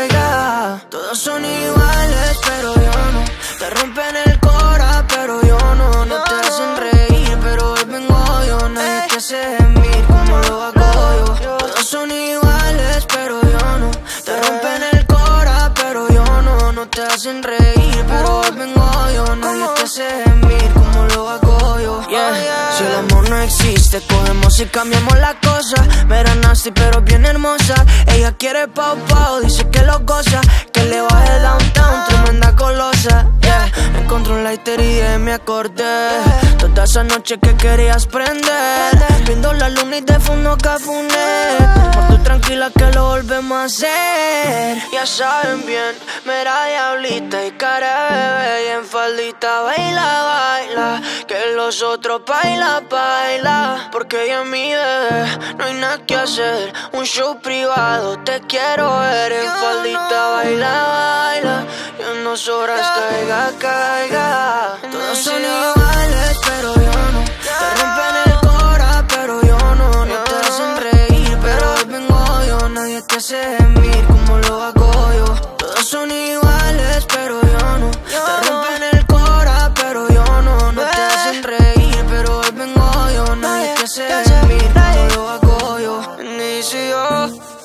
caiga. Todos son iguales, pero yo no. Te rompen el cora, pero yo no. No te hacen reír, pero hoy vengo yo. Nadie te hace gemir como lo hago yo. Todos son iguales, pero yo no. Te rompen el cora, pero yo no. No te hacen reír, pero hoy vengo yo. Nadie te hace gemir como lo hago yo. Yeah. Si el amor no existe, cogemos y cambiamos la cosa. Mera nasty, pero bien hermosa. Ella quiere pau pau, dice que lo goza. Que le baje downtown, tremenda colosa. Yeah. Encontré un lighter y de me acordé toda esa noche que querías prender. Viendo la luna y de fondo cafuné. Por tú tranquila que lo volvemos a hacer. Ya saben bien, mera diablita y cara de bebé. Y en faldita baila, baila, que los otros baila, baila. Porque ella es mi bebé, no hay nada que hacer. Un show privado, te quiero ver. En faldita baila, baila, y en dos horas caiga, caiga. Todos son iguales, pero yo no. Te rompen el cora, pero yo no. No te hacen reír, pero hoy vengo yo. Nadie te hace gemir como lo hago yo. Todos son iguales, pero yo no. Te rompen el cora, pero yo no. No te hacen reír, pero hoy vengo yo. Nadie te hace gemir como lo hago yo. Dice yo,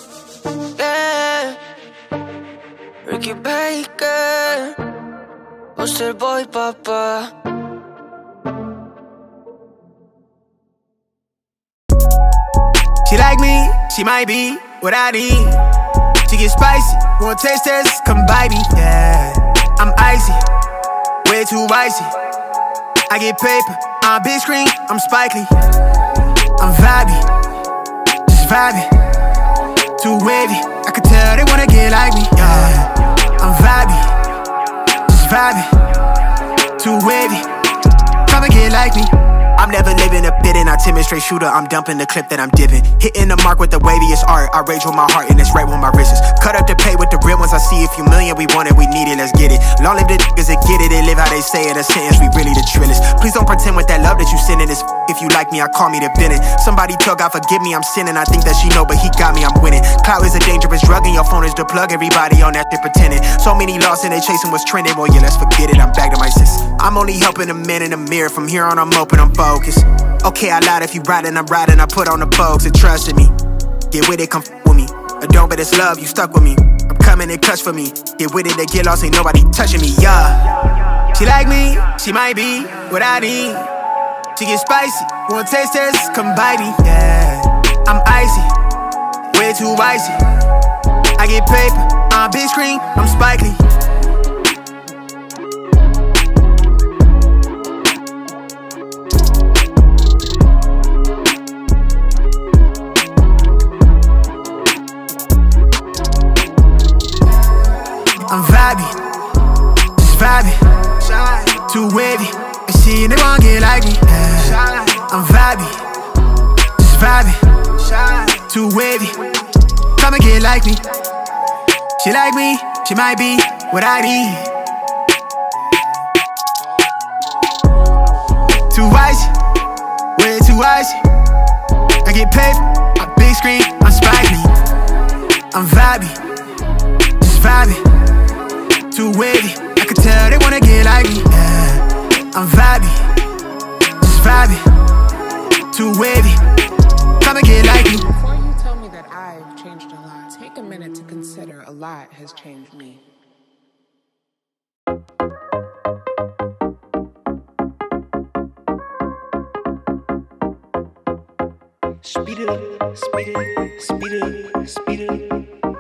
yeah. Ricky Baker, Buster Boy, papá. She like me, she might be what I need. She get spicy, wanna taste this, come bite me, yeah. I'm icy, way too icy. I get paper, I'm big screen, I'm Spike Lee. I'm vibey, just vibey, too wavy. I could tell they wanna get like me, yeah. I'm vibey, just vibey, too wavy. Come and get like me. I'm never living a bit and I timid straight shooter. I'm dumping the clip that I'm dipping. Hitting the mark with the waviest art. I rage with my heart and it's right with my wrists. Cut up the pay with the real ones. I see a few million. We want it, we need it, let's get it. Long live the niggas that get it. They live how they say it. A sentence, we really the trillest. Please don't pretend with that love that you sending this. If you like me, I call me the Bennett. Somebody tell God forgive me, I'm sinning. I think that she know, but he got me, I'm winning. Clout is a dangerous drug and your phone is the plug. Everybody on that shit pretending. So many lost and they chasing what's trending. Well, yeah, let's forget it, I'm back to my senses. I'm only helping a man in the mirror. From here on, I'm open, I'm focused. Okay, I lied, if you riding, I'm riding, I put on the box and trusted me. Get with it, come f with me. I don't, but it's love, you stuck with me. I'm coming in clutch for me. Get with it, they get lost, ain't nobody touching me, yeah. She like me, she might be what I need. She get spicy, wanna taste this, come bite me, yeah. I'm icy, way too icy. I get paper, I'm big screen, I'm Spike Lee. I'm vibey, just vibey, too wavy. And she and they won't get like me. Yeah. I'm vibey, just vibey, too wavy. Come and get like me. She like me, she might be what I need. too icy, way too icy. I get paper, a big screen, I'm sprightly. I'm vibey, just vibey, too wavy. I can tell they wanna get like me. Yeah, I'm vibey, just vibey, too wavy. Come and get like me. Before you tell me that I've changed a lot, take a minute to consider a lot has changed me. Speed it up, speed it up, speed it up, speed it up.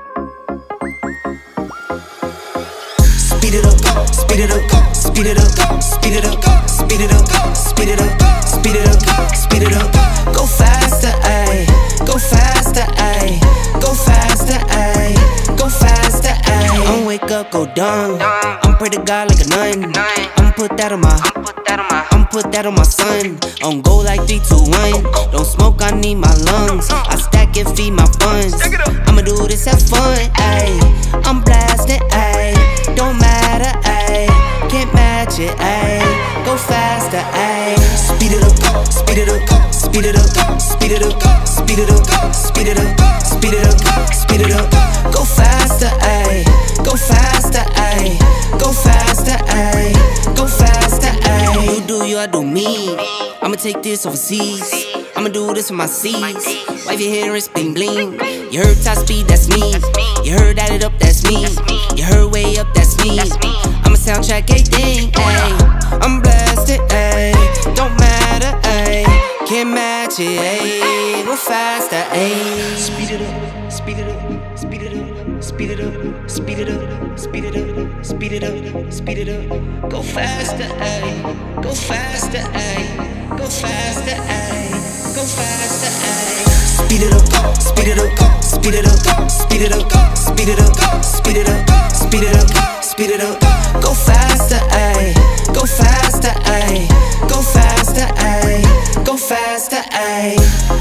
Speed it up, speed it up, speed it up, speed it up, speed it up, speed it up, speed it up, speed it up. Go faster, ayy, go faster, ayy, go faster, ayy, go faster, ayy. I'ma wake up, go dumb. I'm pray to God like a nun. I'ma put that on my, I'ma put that on my son. On go like three, two, one. Don't smoke, I need my lungs. I stack and feed my funds. I'ma do this, have fun, ayy. I'm blasting, ayy. Don't matter, ayy. Can't match it, ayy. Go faster, ayy. Speed it up, speed it up, speed it up, speed it up, speed it up, speed it up, speed it up, speed it up. Go faster, ayy. Go faster, ayy. Go faster, ayy. Go faster, ayy. You do you, I do me. I'ma take this overseas. I'ma do this for my C's. Wife your hair and spin bling. You heard top speed, that's me. You heard add it up, that's me. You heard way up, that's me. I'ma soundtrack everything, ayy. I'm blasted, ayy. Don't matter, ayy. Can't match it, ayy. Go faster, ayy. Speed it up, speed it up, speed it up, speed it up, speed it up, speed it up, speed it up, speed it up. Go faster, ayy. Go faster, ayy. Go faster, ayy. Go faster, ayy. Speed it up, speed it up, speed it up, speed it up, speed it up, speed it up, speed it up, speed it up. Go faster, ayy. Go faster, ayy. Go faster, ayy. Go faster, ayy.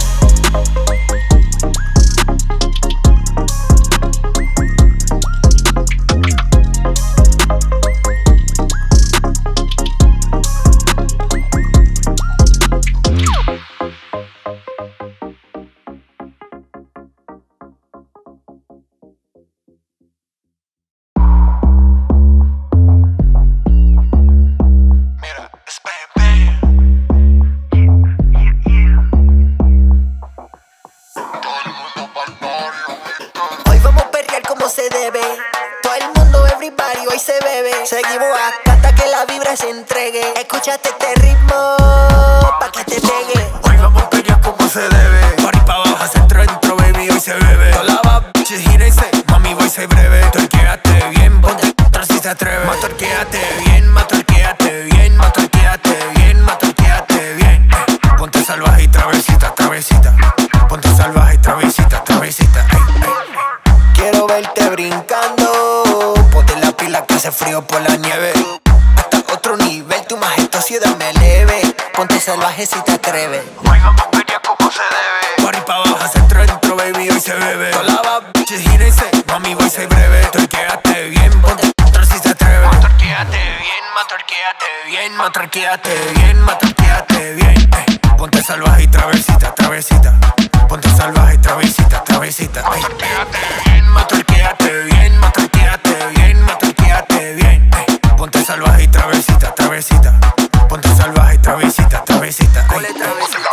Seguimos acá hasta que la vibra se entregue. Escúchate este ritmo pa' que te pegue. Hoy vamos a pelear como se debe. Party pa' abajo, centro, dentro, baby, hoy se bebe. Toda la va, bitches, gira y se, mami, voy, se breve. Torquéate bien, ponte otra si se atreve. Más torquéate bien, más torquéate bien, más torquéate bien, más torquéate bien. Eh, ponte salvaje y travesita, travesita. Ponte salvaje y travesita, travesita. Ey, ey. Quiero verte brincando. Ponte la pila que hace frío por la nieve. Hasta otro nivel, tu majestuosidad me eleve. Ponte salvaje si te atreves. Hoy vamos a pelear como se debe. Party pa' abajo, centro, dentro, baby, hoy se bebe. Toda la va, bitches, gira y se, mami, voy, se breve. Torquéate bien, ponte otra si se atreve. Más torquéate bien, más torquéate bien, más torquéate bien, más torquéate bien. Ey, ponte salvaje y travesita, travesita. Ponte salvaje y travesita, travesita. Ey, torquéate bien, más torquéate bien, más torquéate bien, más torquéate bien. Ey, ponte salvaje y travesita, travesita. Ponte salvaje y travesita, travesita. ¿Cuál es travesita?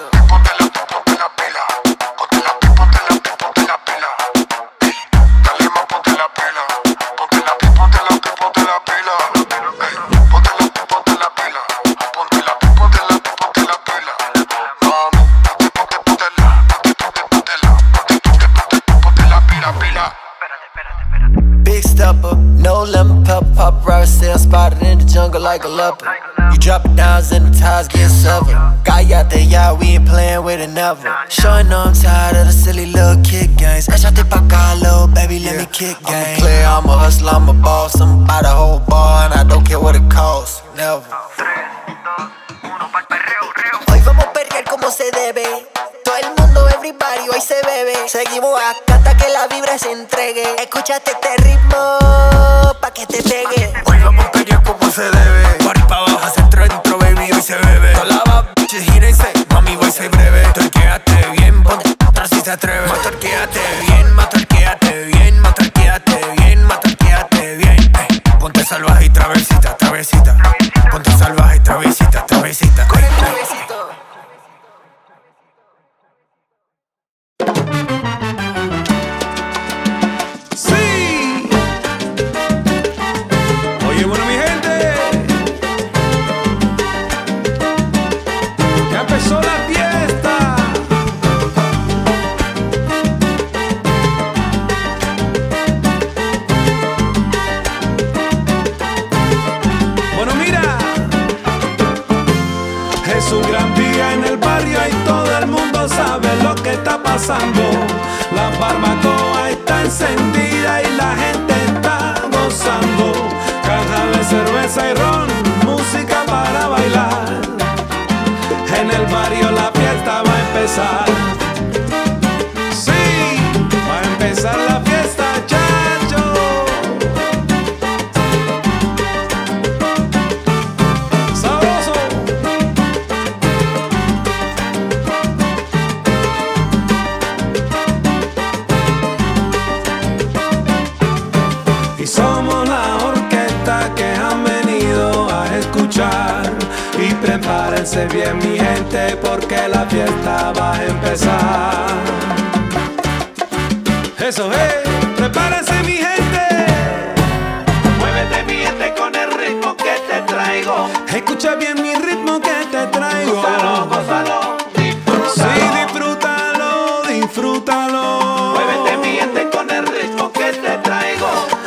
Big stepper, no lemon pepper, pop rubber cell spotted in the jungle like a leopard. You drop it down and the ties get severed. Cállate ya, we ain't playing with it never. Showing no I'm tired of the silly little kick games. Échate pa' acá, little baby, let me kick game. I'm a player, I'm a hustler, I'm a boss. I'm about the whole bar and I don't care what it costs. Never. Hoy vamos a perrear como se debe. Todo el mundo, everybody, hoy se bebe. Seguimos acá hasta que la vibra se entregue. Escúchate este ritmo pa' que te pegue. Hoy vamos a pelear como se debe. Party pa' abajo, centro, dentro, baby, hoy se bebe. Toda la va, Traviesita, traviesita. Ponte salvaje, traviesita, traviesita. Con el traviesito. Sí. Oye, bueno, mi gente, ya empezó la fiesta. Bueno, mira, es un gran día en el barrio y todo el mundo sabe lo que está pasando. La barbacoa está encendida y la gente está gozando. Caja de cerveza y ron, música para bailar. En el barrio la fiesta va a empezar. Sí, va a empezar la fiesta, chacho. Sabroso. Y somos la orquesta que han venido a escuchar. Y prepárense bien, mi gente, porque la fiesta va a empezar. Eso es, prepárense, mi gente. Muévete, mi gente, con el ritmo que te traigo. Escucha bien mi ritmo que te traigo. Gózalo, gózalo, disfrútalo. Sí, disfrútalo, disfrútalo. Muévete, mi gente, con el ritmo que te traigo.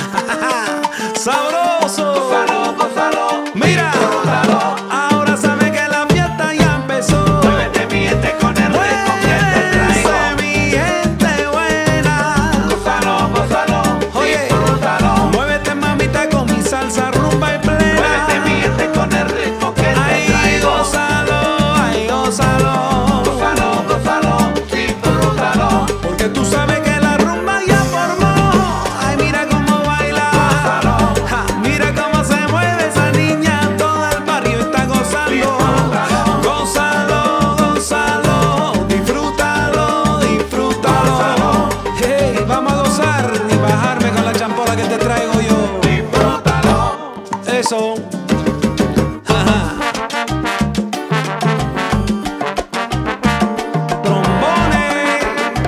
Sabroso. Gózalo, gózalo. Mira. Disfrútalo. Ahora sabe que la fiesta ya empezó. Muévete, mi gente, con el ritmo que te traigo. Muévete, mi gente buena. Gózalo, gózalo. Oye, disfrútalo. Muévete, mamita, con mi salsa, rumba y plena. Muévete, mi gente, con el ritmo que te ay, traigo. Gózalo, ay, gózalo. Gózalo, gózalo, disfrútalo. Porque tú sabes que la rumba ya formó. Ay, mira cómo baila. Gózalo. Ja, mira cómo se mueve esa niña. Todo el barrio está gozando. Disfrútalo. Gózalo, gózalo. Disfrútalo, disfrútalo. Gózalo. Hey, vamos a gozar y bajarme con la champola que te traigo yo. Disfrútalo. Eso. Trombones.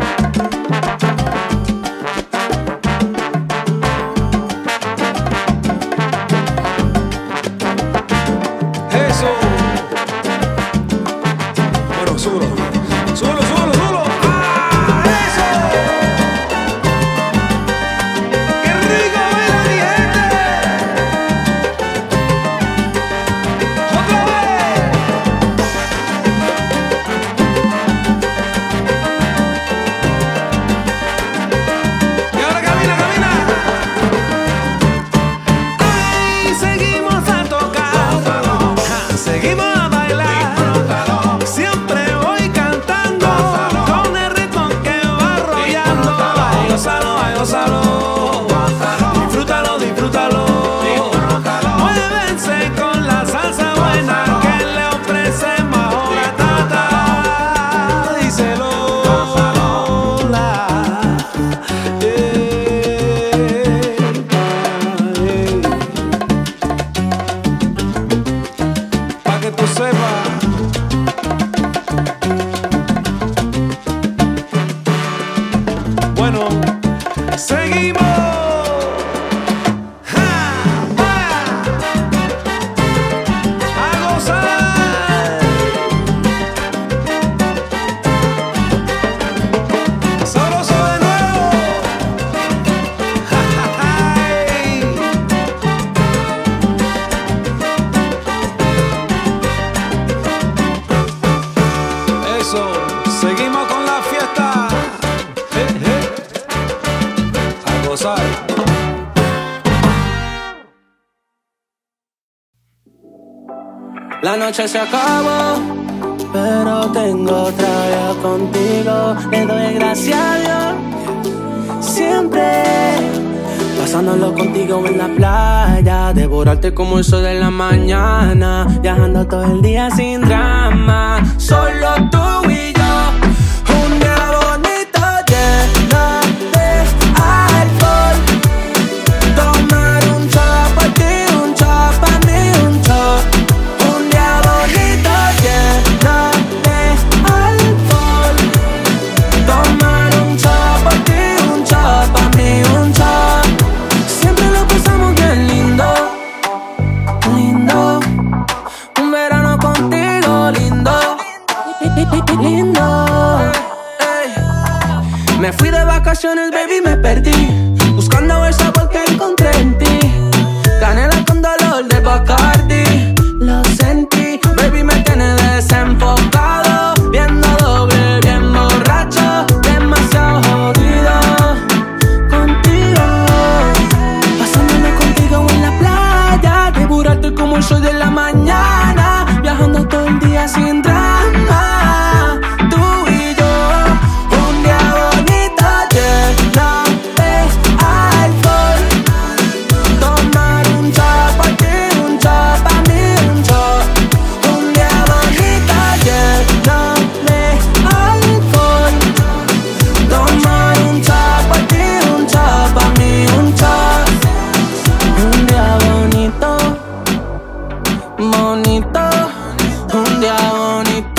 Eso. Bueno, súbelo. Súbelo, súbelo, súbelo. ¡Ah! ¡Eso! ¡Qué rico baila mi gente! ¡Otra vez! Y ahora camina, camina. Ay, seguimos a tocar. Ja, seguimos a bailar. Siempre voy cantando con el ritmo que va arrollando. Ay, gózalo, ay, gózalo. Disfrútalo, disfrútalo. Muévense con la salsa buena que le ofrecemos ahora, tata. Díselo. La. Eh, eh. Pa' que tú sepas. Bueno, seguimos. ¡Ja! ¡Ja! A gozar. Sabroso de nuevo. ¡Ja, ja, ja! Eso, seguimos con la fiesta. Eh, eh. A gozar. La noche se acabó, pero tengo otra vez contigo. Le doy gracias a Dios, siempre pasándolo contigo en la playa, devorarte como el sol de la mañana, viajando todo el día sin drama, solo tú y yo. Un día bonito lleno de alcohol, tomar un shot por ti, un shot para vacaciones, baby, me perdí, buscando el sabor que encontré en ti. Canela con dolor de Bacardi, lo sentí, baby, me tiene desenfocado, viendo doble, bien borracho, demasiado jodido contigo. Pasándolo contigo en la playa, devorarte como el sol de la mañana, viajando todo el día sin drama. Tú y yo, un día bonito lleno de alcohol. Tomar un shot pa' ti, un shot pa' mí, un shot. Un día bonito lleno de alcohol. Tomar un shot pa' ti, un shot pa' mí, un shot. Un día bonito, bonito. Un día bonito,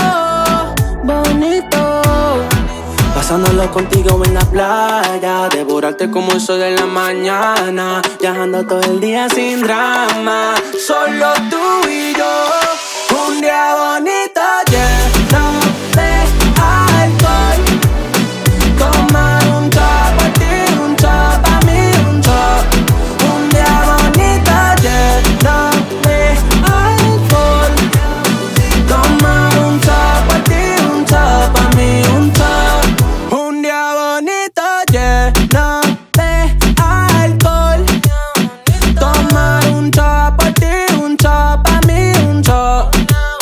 bonito. Pasándolo contigo en la playa, devorarte como el sol de la mañana, viajando todo el día sin drama, solo tú y yo. Un día bonito lleno de alcohol. Tomar un shot pa' ti, un shot pa' mí, un shot. Un día bonito lleno de alcohol. Tomar un shot pa' ti, un shot pa' mí, un shot. Un día bonito lleno de alcohol. Tomar un shot pa' ti, un shot pa' mí, un shot.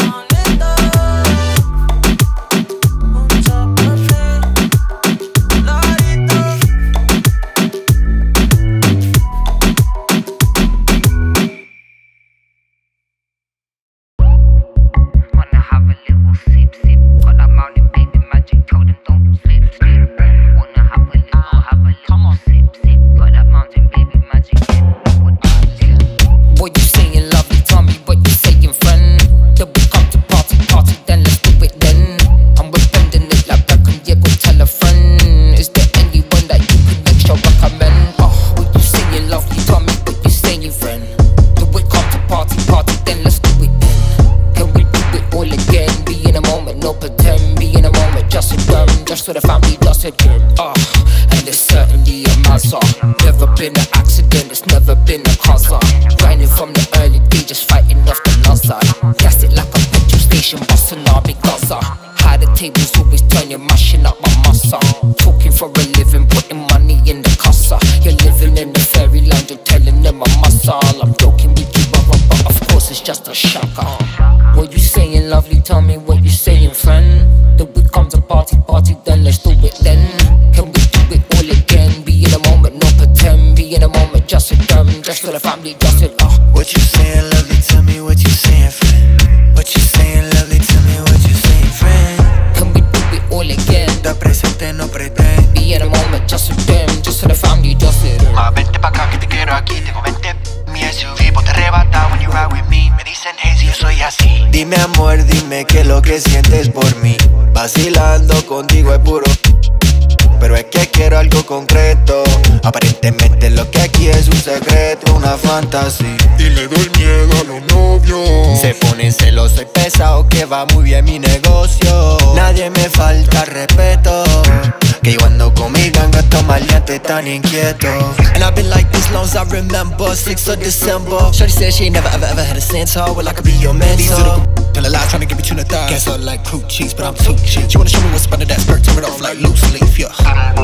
Wanna have a little sip, sip. Got that mountain baby magic, told them don't slip, slip. Wanna have a little, have a little sip, sip. Got that mountain baby magic, yeah, know what I mean. What you saying, lovely? Tell me what you saying, friend. Till we come to party, party, then let's do it then. I'm representing it like Beckham, yeah, go tell a friend. Is there anyone that you could make sure recommend? Oh, what you saying, lovely? Tell me what you saying, friend. Till we come to party, party, then let's do it then. Can we do it all again? Be in a moment, no pretend. Be in a moment, just a dumb, just so the family does it good. Ah, and it's certainly a mazza. Never been an accident, it's never been a causa. Grinding from the early days, just fighting off the Nazar. Gas it like a petrol station, busting all big Gaza. How the tables always turn, you're mashing up my muscle. Talking for a living, putting money in the casa. You're living in the fairyland, you're telling them I'm muscle. I'm joking with you, brother, but of course it's just a shocker. What you saying, lovely? Tell me what you saying, friend. That we come to party, party, then let's do it then. Can we do it all again? Be in a moment, no pretend. Be in a moment, just a dumb, just for the family, just it. Uh. What you saying, lovely? Tell me what you saying, friend. What you saying, lovely? Tell me what you saying, friend. Can we do it all again? Da presente, no pretend. Be in a moment, just a dumb, just for the family, just it. Ma vente pa' acá que te quiero aquí, tengo veinte. Mi S U V, vos te arrebata when you ride with me. Me dicen, hey, si yo soy así. Dime amor, dime qué es lo que sientes por mí. Vacilando contigo es puro, pero es que quiero algo concreto. Aparentemente lo que aquí es un secreto, una fantasía. Y le doy miedo a los novios. Se pone celoso y pesado que va muy bien mi negocio. Nadie me falta respeto, que yo ando con mi ganga, estos maleantes tan inquietos. And I've been like this long as I remember, sixth of December. Shorty said she ain't never ever ever had a centaur. Well, I could be your mentor. Tell a lie, tryna give me tuna thighs. Guess I like crew cheese, but I'm too cheap. You wanna show me what's under that skirt? Tear it off like loose leaf, yeah.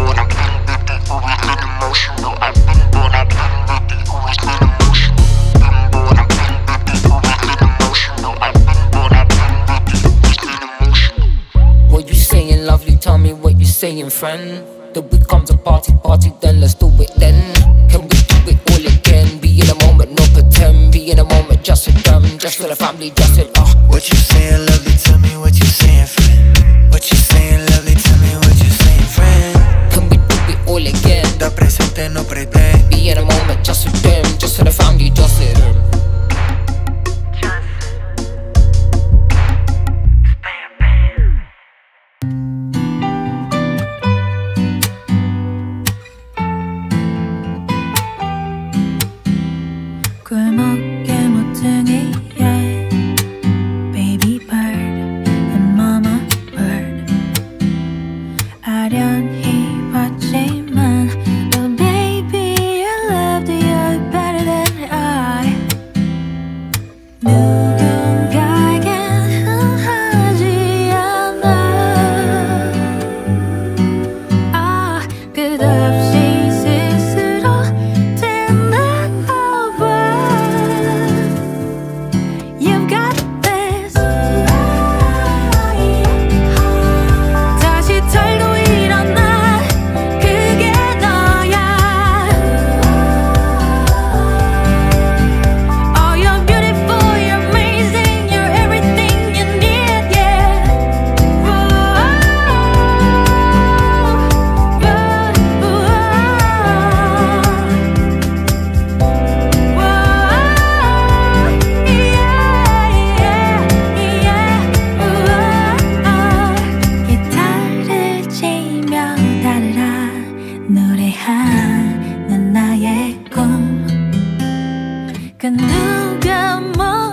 What you saying, lovely? Tell me what you saying, friend. That we come to party, party, then let's do it then. Can we do it all again? Be in a moment, no pretend. Be in a moment, just a dumb, just for the family, just it. Uh. What you saying, lovely? Tell me what you saying, friend. What you saying, lovely? Tell me what you saying, friend. Can we do it all again? Da presente, no pretend. Be in a moment, just a dumb, just for the family, just it. 꿀먹게 모퉁이에 Baby bird te amo.